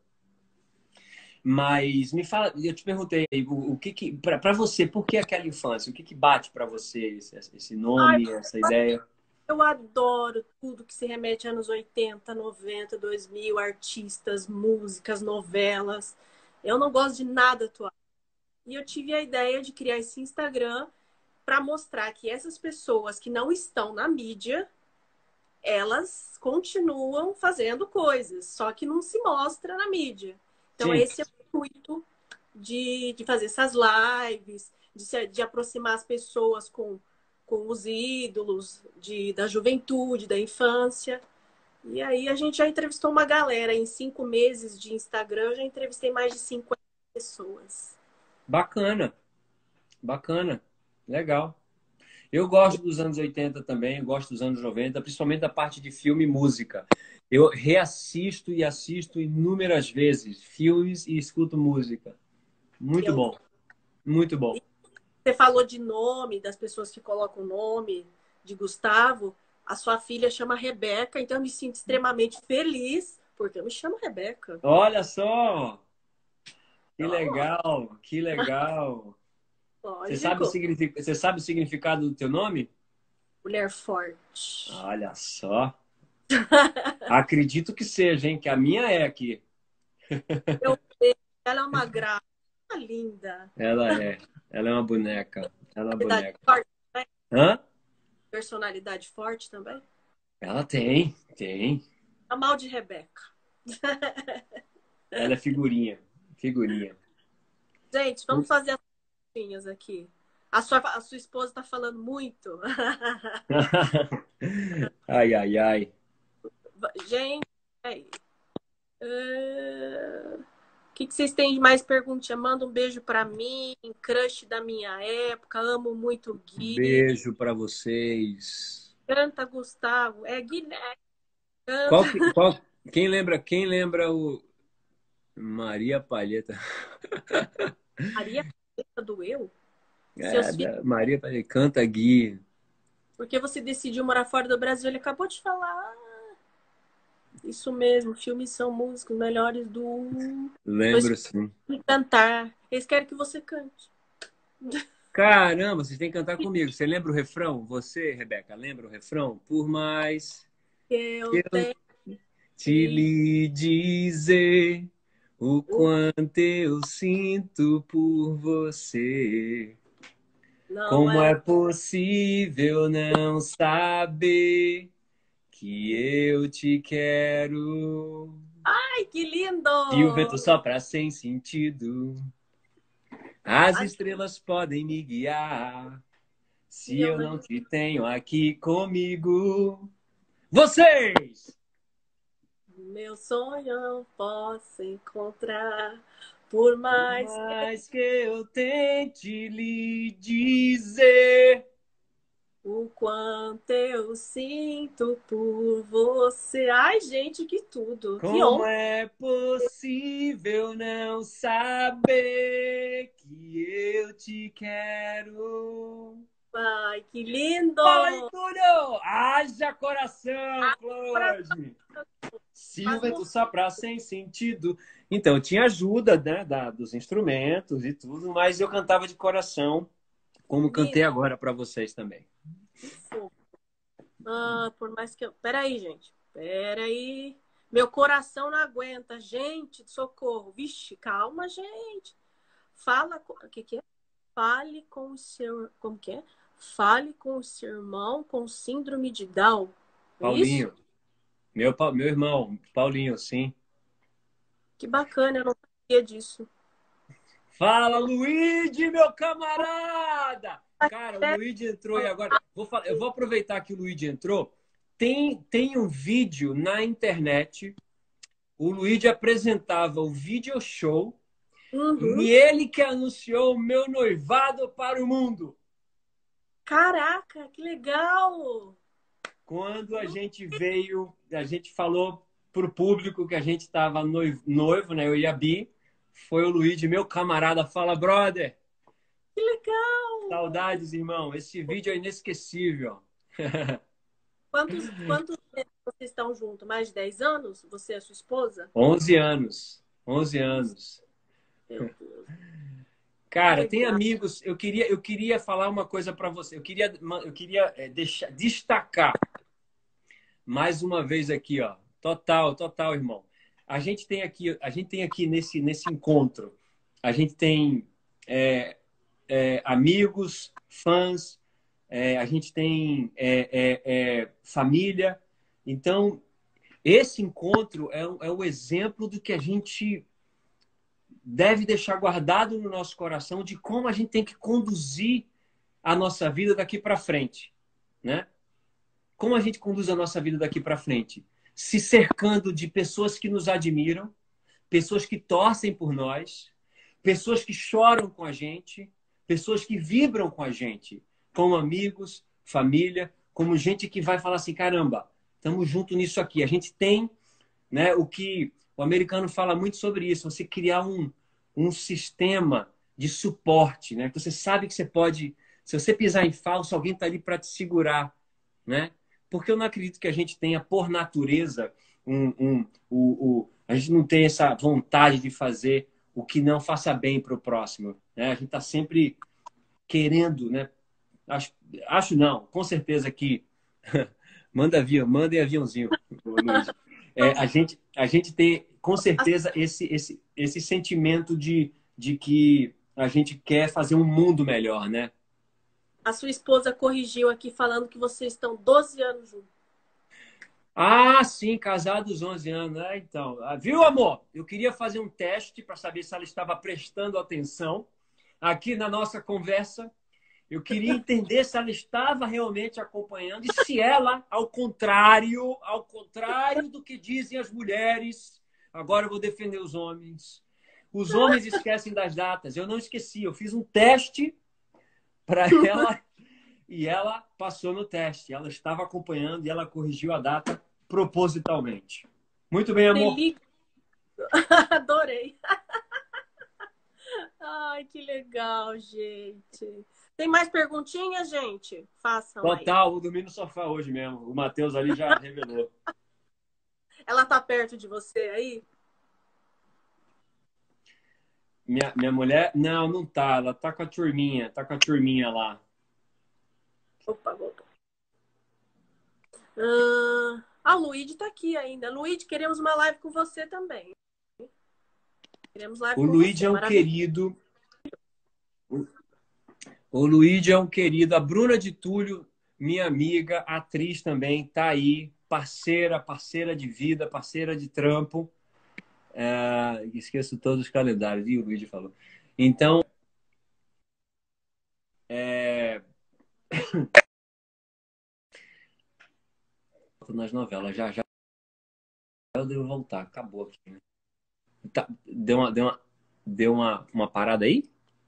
S1: Mas me fala, eu te perguntei, o que para você, por que aquela infância? O que bate para você esse
S2: ai,
S1: nome, essa ideia?
S2: eu adoro tudo que se remete a anos 80, 90, 2000, artistas, músicas, novelas. Eu não gosto de nada atual. E eu tive a ideia de criar esse Instagram para mostrar que essas pessoas que não estão na mídia, elas continuam fazendo coisas, só que não se mostra na mídia. Então,
S1: Sim.
S2: esse é o intuito de fazer essas lives, de aproximar as pessoas com os ídolos da juventude, da infância. E aí a gente já entrevistou uma galera. Em 5 meses de Instagram, eu já entrevistei mais de 50 pessoas.
S1: Bacana, bacana, legal. Eu gosto dos anos 80 também, eu gosto dos anos 90, principalmente da parte de filme e música. Eu reassisto e assisto inúmeras vezes filmes e escuto música. Muito
S2: Eu,
S1: bom, muito bom.
S2: você falou de nome, das pessoas que colocam o nome de Gustavo. A sua filha chama Rebeca, então eu me sinto extremamente feliz, porque eu me chamo Rebeca.
S1: Olha só, que
S2: Oh,
S1: legal, que legal.
S2: lógico.
S1: Você sabe o significado do teu nome?
S2: Mulher forte.
S1: Olha só. Acredito que seja, hein? Que a minha é aqui.
S2: Eu, ela é uma graça linda.
S1: Ela é. Ela é uma boneca. Ela é uma
S2: Personalidade
S1: boneca.
S2: forte, né?
S1: Hã?
S2: Personalidade forte também.
S1: Ela tem, tem.
S2: A mal de Rebeca.
S1: Ela é figurinha. Figurinha.
S2: Gente, vamos fazer as coisinhas aqui. A sua esposa tá falando muito.
S1: Ai, ai, ai.
S2: Gente, o que vocês têm de mais perguntinha? Manda um beijo pra mim, crush da minha época, amo muito o Gui.
S1: Beijo pra vocês.
S2: Canta, Gustavo. É Guilherme,
S1: Qual,
S2: canta.
S1: quem lembra o Maria Palheta?
S2: Maria do eu?
S1: É,
S2: Seus filhos.
S1: Maria Palheta canta Gui.
S2: Porque você decidiu morar fora do Brasil, ele acabou de falar. Isso mesmo, filmes são músicos melhores do.
S1: Lembro sim.
S2: Cantar. Eles querem que você cante.
S1: Caramba, vocês têm que cantar comigo. Você lembra o refrão? Você, Rebeca, lembra o refrão? Por mais
S2: Eu
S1: que eu
S2: tenho
S1: te lhe dizer o quanto eu sinto por você.
S2: Não
S1: Como
S2: é.
S1: é possível não saber que eu te quero?
S2: Ai, que lindo!
S1: E o vento sopra sem sentido. As
S2: As-
S1: estrelas podem me guiar.
S2: E
S1: Se
S2: eu
S1: eu
S2: não.
S1: não te tenho aqui comigo. Vocês!
S2: Meu sonho eu posso encontrar. Por
S1: Por
S2: mais que
S1: mais que eu tente lhe dizer.
S2: o quanto eu sinto por você. Ai, gente, que tudo! Que
S1: Como
S2: honra!
S1: é possível não saber que eu te quero?
S2: Ai, que lindo!
S1: Fala aí, Túlio! Haja coração,
S2: Agora
S1: Close!
S2: faz
S1: Silva,
S2: uma.
S1: tu soprar sem sentido. Então, tinha ajuda, né, dos instrumentos e tudo, mas eu cantava de coração, como cantei
S2: Lindo,
S1: agora para vocês também.
S2: que fofo. Ah, por mais que eu. Peraí, gente. Peraí. Meu coração não aguenta. Gente, socorro. Vixe, calma, gente. Fala. O que que é? fale com o seu... Como que é? Fale com o seu irmão com síndrome de Down. É isso?
S1: Paulinho. Meu irmão, Paulinho, sim.
S2: Que bacana, eu não sabia disso.
S1: Fala, Luigi, meu camarada! Cara, o Luigi entrou e agora. Eu vou aproveitar que o Luigi entrou. Tem um vídeo na internet. O Luigi apresentava o video show
S2: Uhum.
S1: e ele que anunciou o meu noivado para o mundo.
S2: Caraca, que legal!
S1: Quando a gente veio, a gente falou para o público que a gente estava noivo, né? Eu e a Bi. Foi o Luigi, meu camarada. Fala, brother!
S2: Que legal!
S1: Saudades, irmão. Esse vídeo é inesquecível.
S2: Quantos anos vocês estão juntos? Mais de 10 anos? Você e a sua esposa?
S1: 11 anos. 11 anos.
S2: Meu Deus. Que
S1: Cara, tem
S2: legal.
S1: amigos. Eu queria falar uma coisa para você. Eu queria destacar mais uma vez aqui, ó. Total, total, irmão. A gente tem aqui nesse encontro, a gente tem amigos, fãs, a gente tem família. Então, esse encontro é o exemplo do que a gente deve deixar guardado no nosso coração de como a gente tem que conduzir a nossa vida daqui para frente, né? Como a gente conduz a nossa vida daqui para frente? Se cercando de pessoas que nos admiram, pessoas que torcem por nós, pessoas que choram com a gente, pessoas que vibram com a gente, como amigos, família, como gente que vai falar assim, caramba, estamos juntos nisso aqui. A gente tem, né, o que o americano fala muito sobre isso, você criar um sistema de suporte, né? Você sabe que você pode, se você pisar em falso, alguém está ali para te segurar, né? Porque eu não acredito que a gente tenha, por natureza, a gente não tem essa vontade de fazer o que não faça bem para o próximo, né? A gente está sempre querendo, né? Acho, acho não, com certeza que mandem aviãozinho, Luiz. A gente tem, com certeza, esse sentimento de que a gente quer fazer um mundo melhor, né?
S2: A sua esposa corrigiu aqui falando que vocês estão 12 anos juntos.
S1: Ah, sim, casados 11 anos, né? Então, viu, amor? Eu queria fazer um teste para saber se ela estava prestando atenção aqui na nossa conversa. Eu queria entender se ela estava realmente acompanhando e se ela, ao contrário do que dizem as mulheres, agora eu vou defender os homens. Os homens esquecem das datas. Eu não esqueci. Eu fiz um teste para ela e ela passou no teste. Ela estava acompanhando e ela corrigiu a data propositalmente. Muito bem, amor.
S2: Delícia. Adorei. Ai, que legal, gente. Tem mais perguntinhas, gente? Façam aí.
S1: Total, vou dormir no sofá hoje mesmo. O Matheus ali já revelou.
S2: Ela tá perto de você aí?
S1: Minha mulher, não, não tá. Ela tá com a turminha lá.
S2: Opa, voltou. A Luíde tá aqui ainda. Luíde, queremos uma live com você também. Queremos live
S1: O
S2: com
S1: Luigi
S2: você.
S1: é um
S2: Maravilha.
S1: querido. O Luigi é um querido. A Bruna de Túlio, minha amiga, atriz também, tá aí. Parceira de vida, parceira de trampo. Esqueço todos os calendários, e o Luigi falou. Então, nas novelas, já já eu devo voltar. Acabou aqui, né? Tá, deu uma parada aí?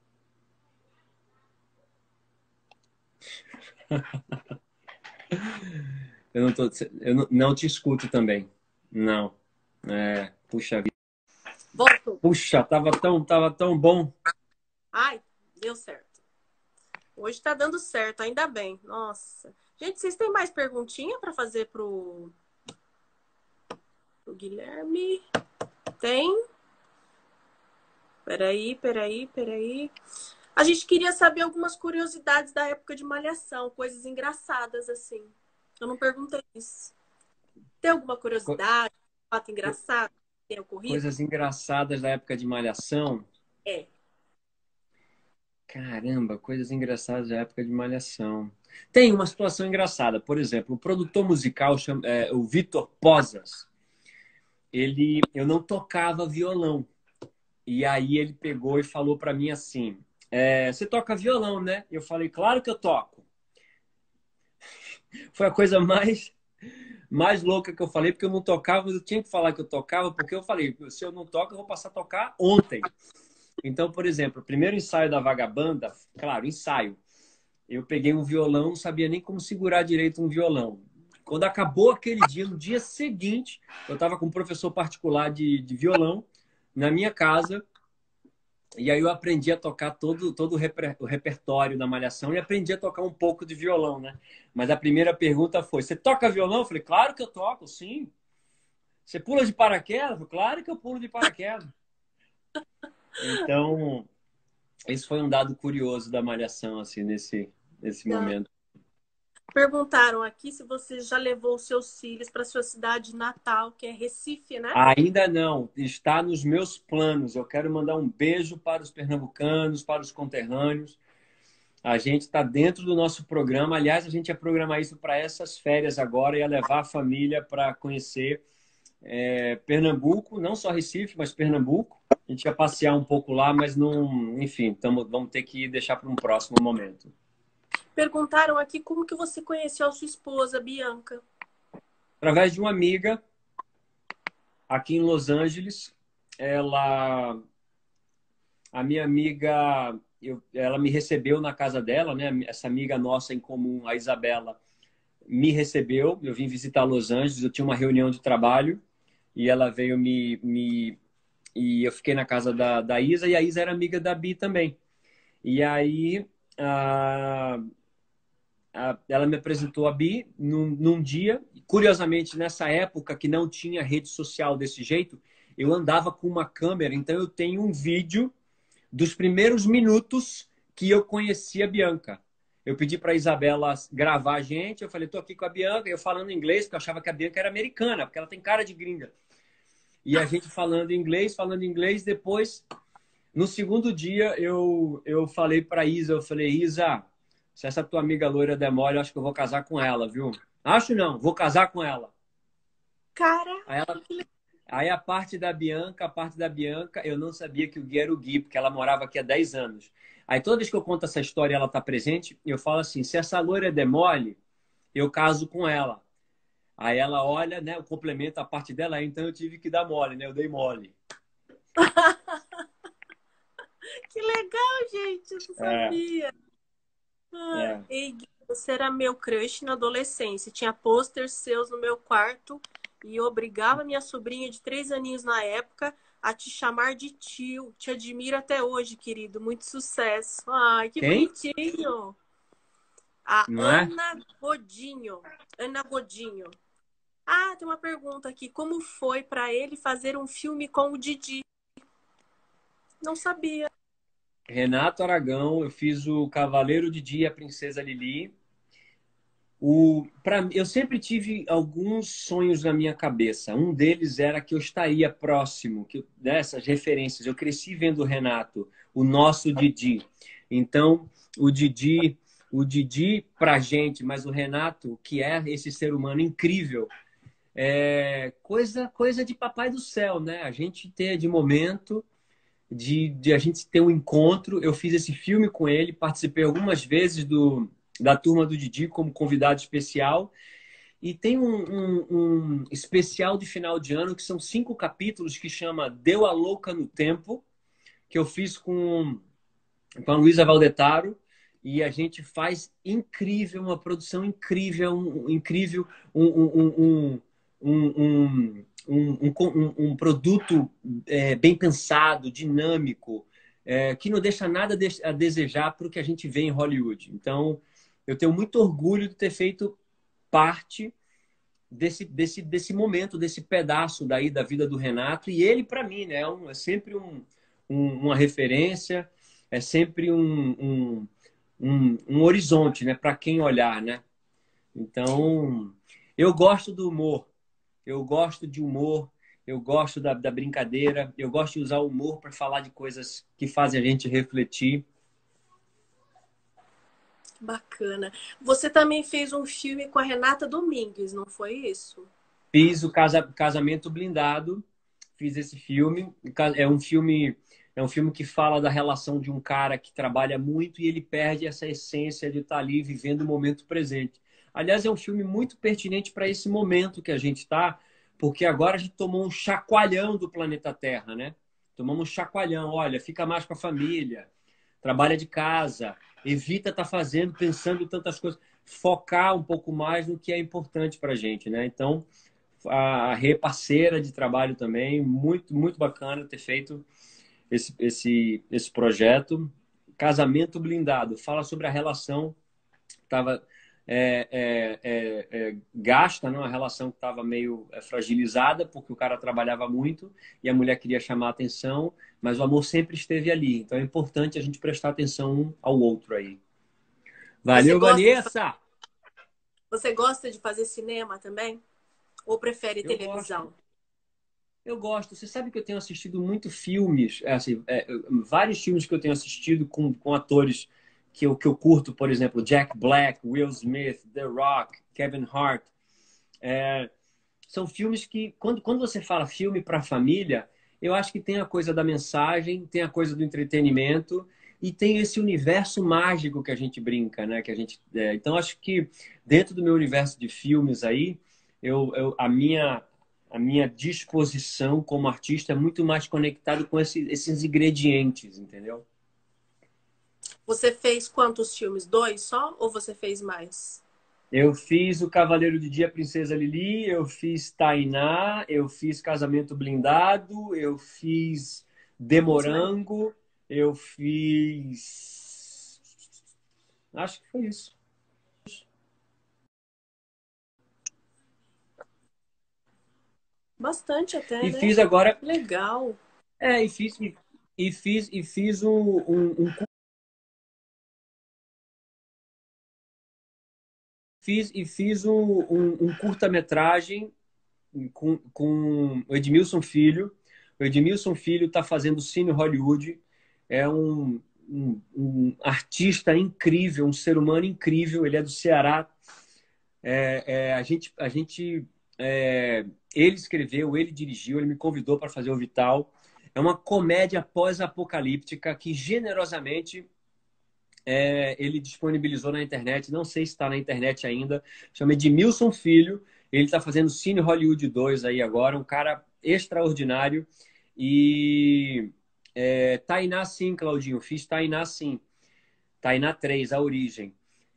S1: Eu não te escuto também. Não. Puxa vida.
S2: Voltou.
S1: Puxa, tava tão bom.
S2: Ai, deu certo. Hoje tá dando certo, ainda bem. Nossa. Gente, vocês têm mais perguntinha para fazer pro Guilherme? Tem? Peraí. A gente queria saber algumas curiosidades da época de Malhação, coisas engraçadas, assim. Eu não perguntei isso. Tem alguma
S1: Co-
S2: curiosidade, fato engraçado que tenha ocorrido?
S1: Coisas engraçadas da época de Malhação.
S2: É.
S1: Caramba, coisas engraçadas da época de Malhação. Tem uma situação engraçada. Por exemplo, o produtor musical, o Vitor Posas, eu não tocava violão. E aí ele pegou e falou para mim assim, você toca violão, né? Eu falei, claro que eu toco. Foi a coisa mais louca que eu falei, porque eu não tocava, mas eu tinha que falar que eu tocava, porque eu falei, se eu não toco, eu vou passar a tocar ontem. Então, por exemplo, o primeiro ensaio da Vagabanda, claro, ensaio. Eu peguei um violão, não sabia nem como segurar direito um violão. Quando acabou aquele dia, no dia seguinte, eu estava com um professor particular de violão na minha casa. E aí eu aprendi a tocar todo o repertório da Malhação e aprendi a tocar um pouco de violão, né? Mas a primeira pergunta foi, você toca violão? Eu falei, claro que eu toco, sim. Você pula de paraquedas? Eu falei, claro que eu pulo de paraquedas. Então, esse foi um dado curioso da Malhação, assim, nesse momento.
S2: Perguntaram aqui se você já levou os seus filhos para sua cidade natal, que é Recife, né?
S1: Ainda não, está nos meus planos. Eu quero mandar um beijo para os pernambucanos, para os conterrâneos. A gente está dentro do nosso programa. Aliás, a gente ia programar isso para essas férias agora, ia levar a família para conhecer Pernambuco, não só Recife, mas Pernambuco. A gente ia passear um pouco lá, mas não, enfim, vamos ter que deixar para um próximo momento.
S2: Perguntaram aqui como que você conheceu a sua esposa, Bianca.
S1: Através de uma amiga aqui em Los Angeles, a minha amiga, ela me recebeu na casa dela, né? Essa amiga nossa em comum, a Isabela, me recebeu. Eu vim visitar Los Angeles, eu tinha uma reunião de trabalho e ela veio e eu fiquei na casa da Isa, e a Isa era amiga da Bi também. E aí ela me apresentou a Bi num dia. Curiosamente, nessa época que não tinha rede social desse jeito, eu andava com uma câmera, então eu tenho um vídeo dos primeiros minutos que eu conheci a Bianca. Eu pedi para a Isabela gravar a gente, eu falei, tô aqui com a Bianca, eu falando inglês, porque eu achava que a Bianca era americana, porque ela tem cara de gringa. E a gente falando inglês, depois, no segundo dia, eu falei para Isa, eu falei, Isa, se essa tua amiga loira der mole, eu acho que eu vou casar com ela, viu? Acho não, vou casar com ela.
S2: Cara,
S1: Aí ela Aí a parte da Bianca, eu não sabia que o Gui era o Gui, porque ela morava aqui há 10 anos. Aí toda vez que eu conto essa história e ela está presente, eu falo assim, se essa loira é mole, eu caso com ela. Aí ela olha, né, eu complemento a parte dela, então eu tive que dar mole, né? Eu dei mole.
S2: que legal, gente, eu não
S1: É,
S2: sabia. Ah,
S1: é.
S2: ei, Gui, você era meu crush na adolescência. Tinha pôsteres seus no meu quarto e eu obrigava minha sobrinha de 3 aninhos na época a te chamar de tio. Te admiro até hoje, querido. Muito sucesso. Ai, que
S1: Quem?
S2: bonitinho. A
S1: Não é?
S2: Ana Godinho. Ana Godinho. Ah, tem uma pergunta aqui. Como foi para ele fazer um filme com o Didi? Não sabia.
S1: Renato Aragão, eu fiz o Cavaleiro Didi e a Princesa Lili. Eu sempre tive alguns sonhos na minha cabeça. Um deles era que eu estaria próximo, dessas referências. Eu cresci vendo o Renato, o nosso Didi. Então, o Didi, o Didi pra gente, mas o Renato, que é esse ser humano incrível, é coisa de papai do céu, né? A gente ter de momento de a gente ter um encontro. Eu fiz esse filme com ele, participei algumas vezes da turma do Didi como convidado especial. E tem um especial de final de ano que são 5 capítulos que chama Deu a Louca no Tempo, que eu fiz com a Luísa Valdetaro. E a gente faz incrível, uma produção incrível, incrível, um produto bem pensado, dinâmico, que não deixa nada a desejar para o que a gente vê em Hollywood. Então, eu tenho muito orgulho de ter feito parte desse momento, desse pedaço daí da vida do Renato. E ele, para mim, né, é sempre uma referência, é sempre um horizonte, né, para quem olhar, né? Então, eu gosto do humor. Eu gosto de humor, eu gosto da brincadeira, eu gosto de usar o humor para falar de coisas que fazem a gente refletir.
S2: Bacana. Você também fez um filme com a Renata Domingues, não foi isso?
S1: Fiz o Casamento Blindado, fiz esse filme. É um filme que fala da relação de um cara que trabalha muito e ele perde essa essência de estar ali vivendo o momento presente. Aliás, é um filme muito pertinente para esse momento que a gente está, porque agora a gente tomou um chacoalhão do planeta Terra, né? Tomamos um chacoalhão. Olha, fica mais com a família, trabalha de casa, evita estar fazendo, pensando em tantas coisas, focar um pouco mais no que é importante para a gente, né? Então, a Rê, parceira de trabalho também, muito, muito bacana ter feito esse projeto. Casamento Blindado, fala sobre a relação que estava gasta, não? A relação que estava meio fragilizada, porque o cara trabalhava muito e a mulher queria chamar a atenção, mas o amor sempre esteve ali. Então é importante a gente prestar atenção um ao outro aí.
S2: Você
S1: Valeu,
S2: gosta
S1: Vanessa!
S2: você gosta de fazer cinema também? Ou prefere
S1: Eu gosto.
S2: televisão?
S1: Eu gosto. Você sabe que eu tenho assistido muito filmes, assim, vários filmes que eu tenho assistido com atores que eu curto, por exemplo, Jack Black, Will Smith, The Rock, Kevin Hart. É, são filmes que, quando você fala filme para a família, eu acho que tem a coisa da mensagem, tem a coisa do entretenimento e tem esse universo mágico que a gente brinca, né? Então, acho que dentro do meu universo de filmes aí, a minha disposição como artista é muito mais conectado com esses ingredientes, entendeu?
S2: Você fez quantos filmes? Dois só? Ou você fez mais?
S1: Eu fiz o Cavaleiro de Dia, Princesa Lili, eu fiz Tainá, eu fiz Casamento Blindado, eu fiz
S2: Fiz mais.
S1: Demorango, eu fiz. Acho que foi isso.
S2: Bastante até,
S1: E
S2: né?
S1: fiz agora.
S2: Legal.
S1: E fiz um curta-metragem com o Edmilson Filho. O Edmilson Filho está fazendo Cine Hollywood. É um artista incrível, um ser humano incrível. Ele é do Ceará. Ele escreveu, ele dirigiu, ele me convidou para fazer o Vital. É uma comédia pós-apocalíptica que generosamente ele disponibilizou na internet. Não sei se está na internet ainda. Chama Edmilson Filho. Ele está fazendo Cine Hollywood 2 aí agora. Um cara extraordinário. E Tainá sim, Claudinho. Fiz Tainá sim. Tainá 3, A Origem.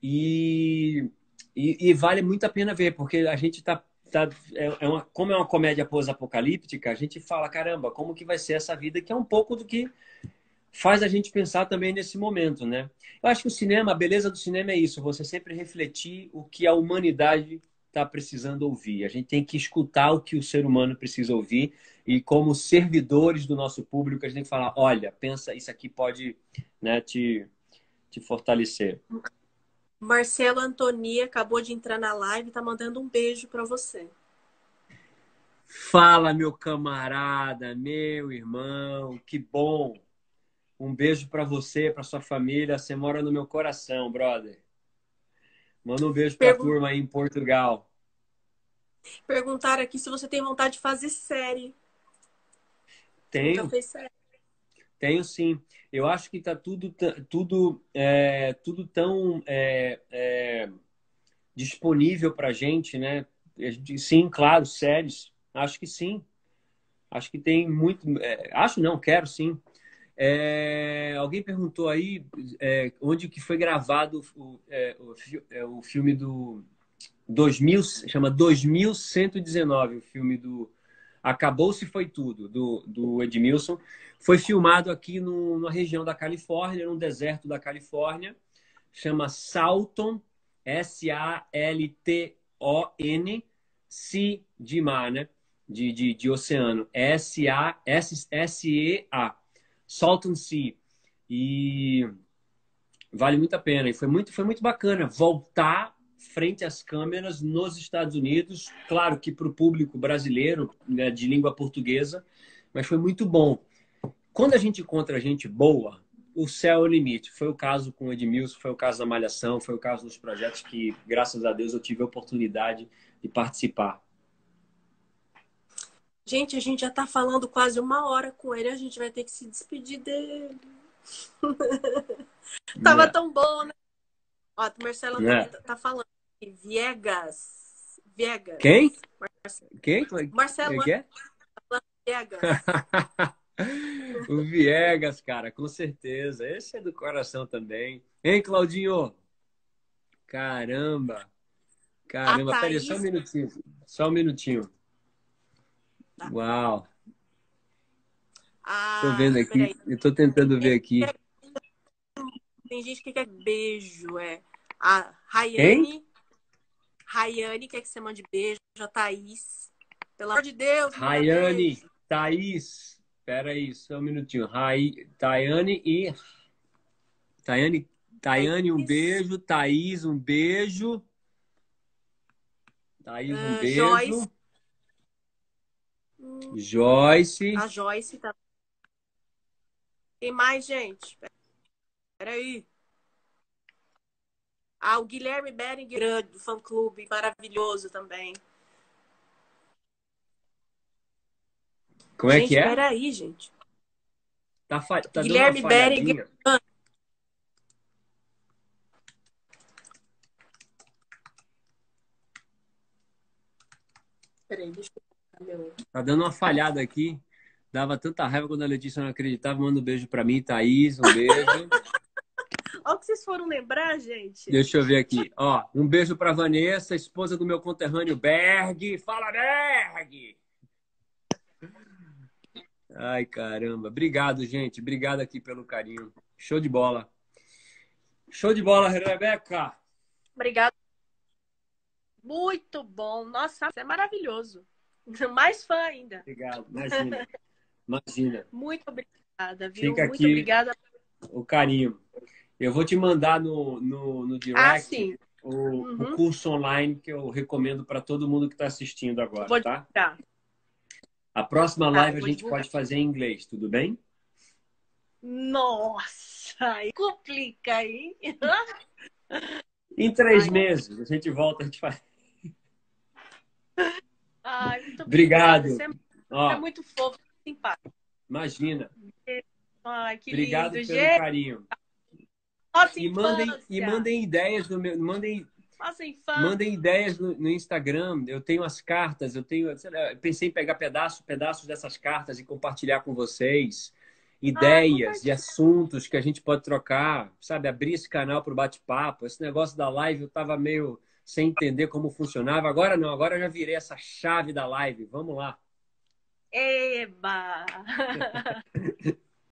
S1: E vale muito a pena ver, porque a gente como é uma comédia pós-apocalíptica, a gente fala, caramba, como que vai ser essa vida, que é um pouco do que faz a gente pensar também nesse momento, né? Eu acho que o cinema, a beleza do cinema é isso, você sempre refletir o que a humanidade está precisando ouvir. A gente tem que escutar o que o ser humano precisa ouvir e como servidores do nosso público, a gente tem que falar, olha, pensa, isso aqui pode, né, te fortalecer.
S2: Marcelo Antoni acabou de entrar na live e tá mandando um beijo para você.
S1: Fala, meu camarada, meu irmão, que bom. Um beijo para você, para sua família. Você mora no meu coração, brother. Manda um beijo para a
S2: Pergun
S1: turma aí em Portugal.
S2: Perguntaram aqui se você tem vontade de fazer série. Você nunca
S1: Tenho,
S2: fez série?
S1: tenho sim. Eu acho que tá tudo tão disponível para gente, né? Sim, claro, séries. Acho que sim. Acho que tem muito. Acho não, quero sim. Alguém perguntou aí onde que foi gravado o filme do 2000, chama 2119, o filme do Acabou-se Foi Tudo, do Edmilson. Foi filmado aqui na região da Califórnia, no deserto da Califórnia. Chama Salton, Salton, Sea de mar, né? De oceano. Sasea, Salton Sea. E vale muito a pena. E foi muito bacana voltar frente às câmeras nos Estados Unidos. Claro que para o público brasileiro, né, de língua portuguesa, mas foi muito bom. Quando a gente encontra gente boa, o céu é o limite. Foi o caso com o Edmilson, foi o caso da Malhação, foi o caso dos projetos que, graças a Deus, eu tive a oportunidade de participar.
S2: Gente, a gente já tá falando quase 1 hora com ele, a gente vai ter que se despedir dele. Tava
S1: É,
S2: tão bom, né? Ó, o Marcelo também
S1: é.
S2: tá falando. Viegas.
S1: Quem?
S2: Viegas.
S1: Quem?
S2: Marcelo
S1: Que é?
S2: Viegas.
S1: O Viegas, cara, com certeza. Esse é do coração também. Hein, Claudinho? Caramba.
S2: A
S1: Caramba. Peraí, só um
S2: Thaís.
S1: minutinho. Só um minutinho.
S2: Tá.
S1: Uau. Tô
S2: Ah,
S1: vendo aqui.
S2: peraí.
S1: Eu tô tentando ver aqui.
S2: Tem gente que quer beijo, é. A
S1: Quem?
S2: Rayane quer que você mande beijo. A Thaís. Pelo amor de Deus, manda
S1: Rayane,
S2: beijo.
S1: Thaís. Peraí, só um minutinho. Tayane e... Tayane, um
S2: Thaís.
S1: beijo. Thaís, um beijo. Thaís, um
S2: Joyce.
S1: beijo. Joyce.
S2: A Joyce tá. Quem mais, gente? Peraí. Ah, o Guilherme Beringer, do fã-clube, maravilhoso também.
S1: Como é que
S2: Gente,
S1: é?
S2: peraí, gente.
S1: Tá dando uma
S2: Guilherme Beringer.
S1: falhadinha.
S2: Peraí, deixa eu colocar meu.
S1: Tá dando uma falhada aqui. Dava tanta raiva quando a Letícia não acreditava. Manda um beijo pra mim, Thaís. Um beijo.
S2: Olha o que vocês foram lembrar, gente.
S1: Deixa eu ver aqui. Ó, um beijo pra Vanessa, esposa do meu conterrâneo Berg. Fala, Berg! Ai, caramba. Obrigado, gente. Obrigado aqui pelo carinho. Show de bola. Show de bola, Rebeca.
S2: Obrigada. Muito bom. Nossa, é maravilhoso. Mais fã ainda.
S1: Obrigado. Imagina. Imagina.
S2: Muito obrigada, viu?
S1: Fica
S2: Muito
S1: aqui
S2: obrigada.
S1: o carinho. Eu vou te mandar no
S2: Ah,
S1: direct
S2: sim.
S1: o curso online que eu recomendo para todo mundo que está assistindo agora,
S2: Vou
S1: tá?
S2: divulgar.
S1: A próxima
S2: Tá,
S1: live
S2: eu
S1: a
S2: vou
S1: gente
S2: divulgar.
S1: pode fazer em inglês, tudo bem?
S2: Nossa, aí complica, hein?
S1: Em 3
S2: Ai,
S1: meses a gente volta, a gente faz.
S2: ai, muito
S1: Obrigado.
S2: obrigada. Você
S1: Ó,
S2: é muito fofo, simpático.
S1: imagina.
S2: Ai, que
S1: Obrigado
S2: lindo,
S1: pelo
S2: gente.
S1: carinho.
S2: Nossa
S1: E
S2: infância.
S1: mandem ideias no meu,
S2: Nossa infância.
S1: mandem ideias no Instagram. Eu tenho as cartas, sei lá, eu pensei em pegar pedaços dessas cartas e compartilhar com vocês.
S2: Ai,
S1: Ideias de
S2: compartilha.
S1: assuntos que a gente pode trocar, sabe? Abrir esse canal para o bate-papo. Esse negócio da live eu estava meio sem entender como funcionava. Agora não, agora eu já virei essa chave da live. Vamos lá.
S2: Eba!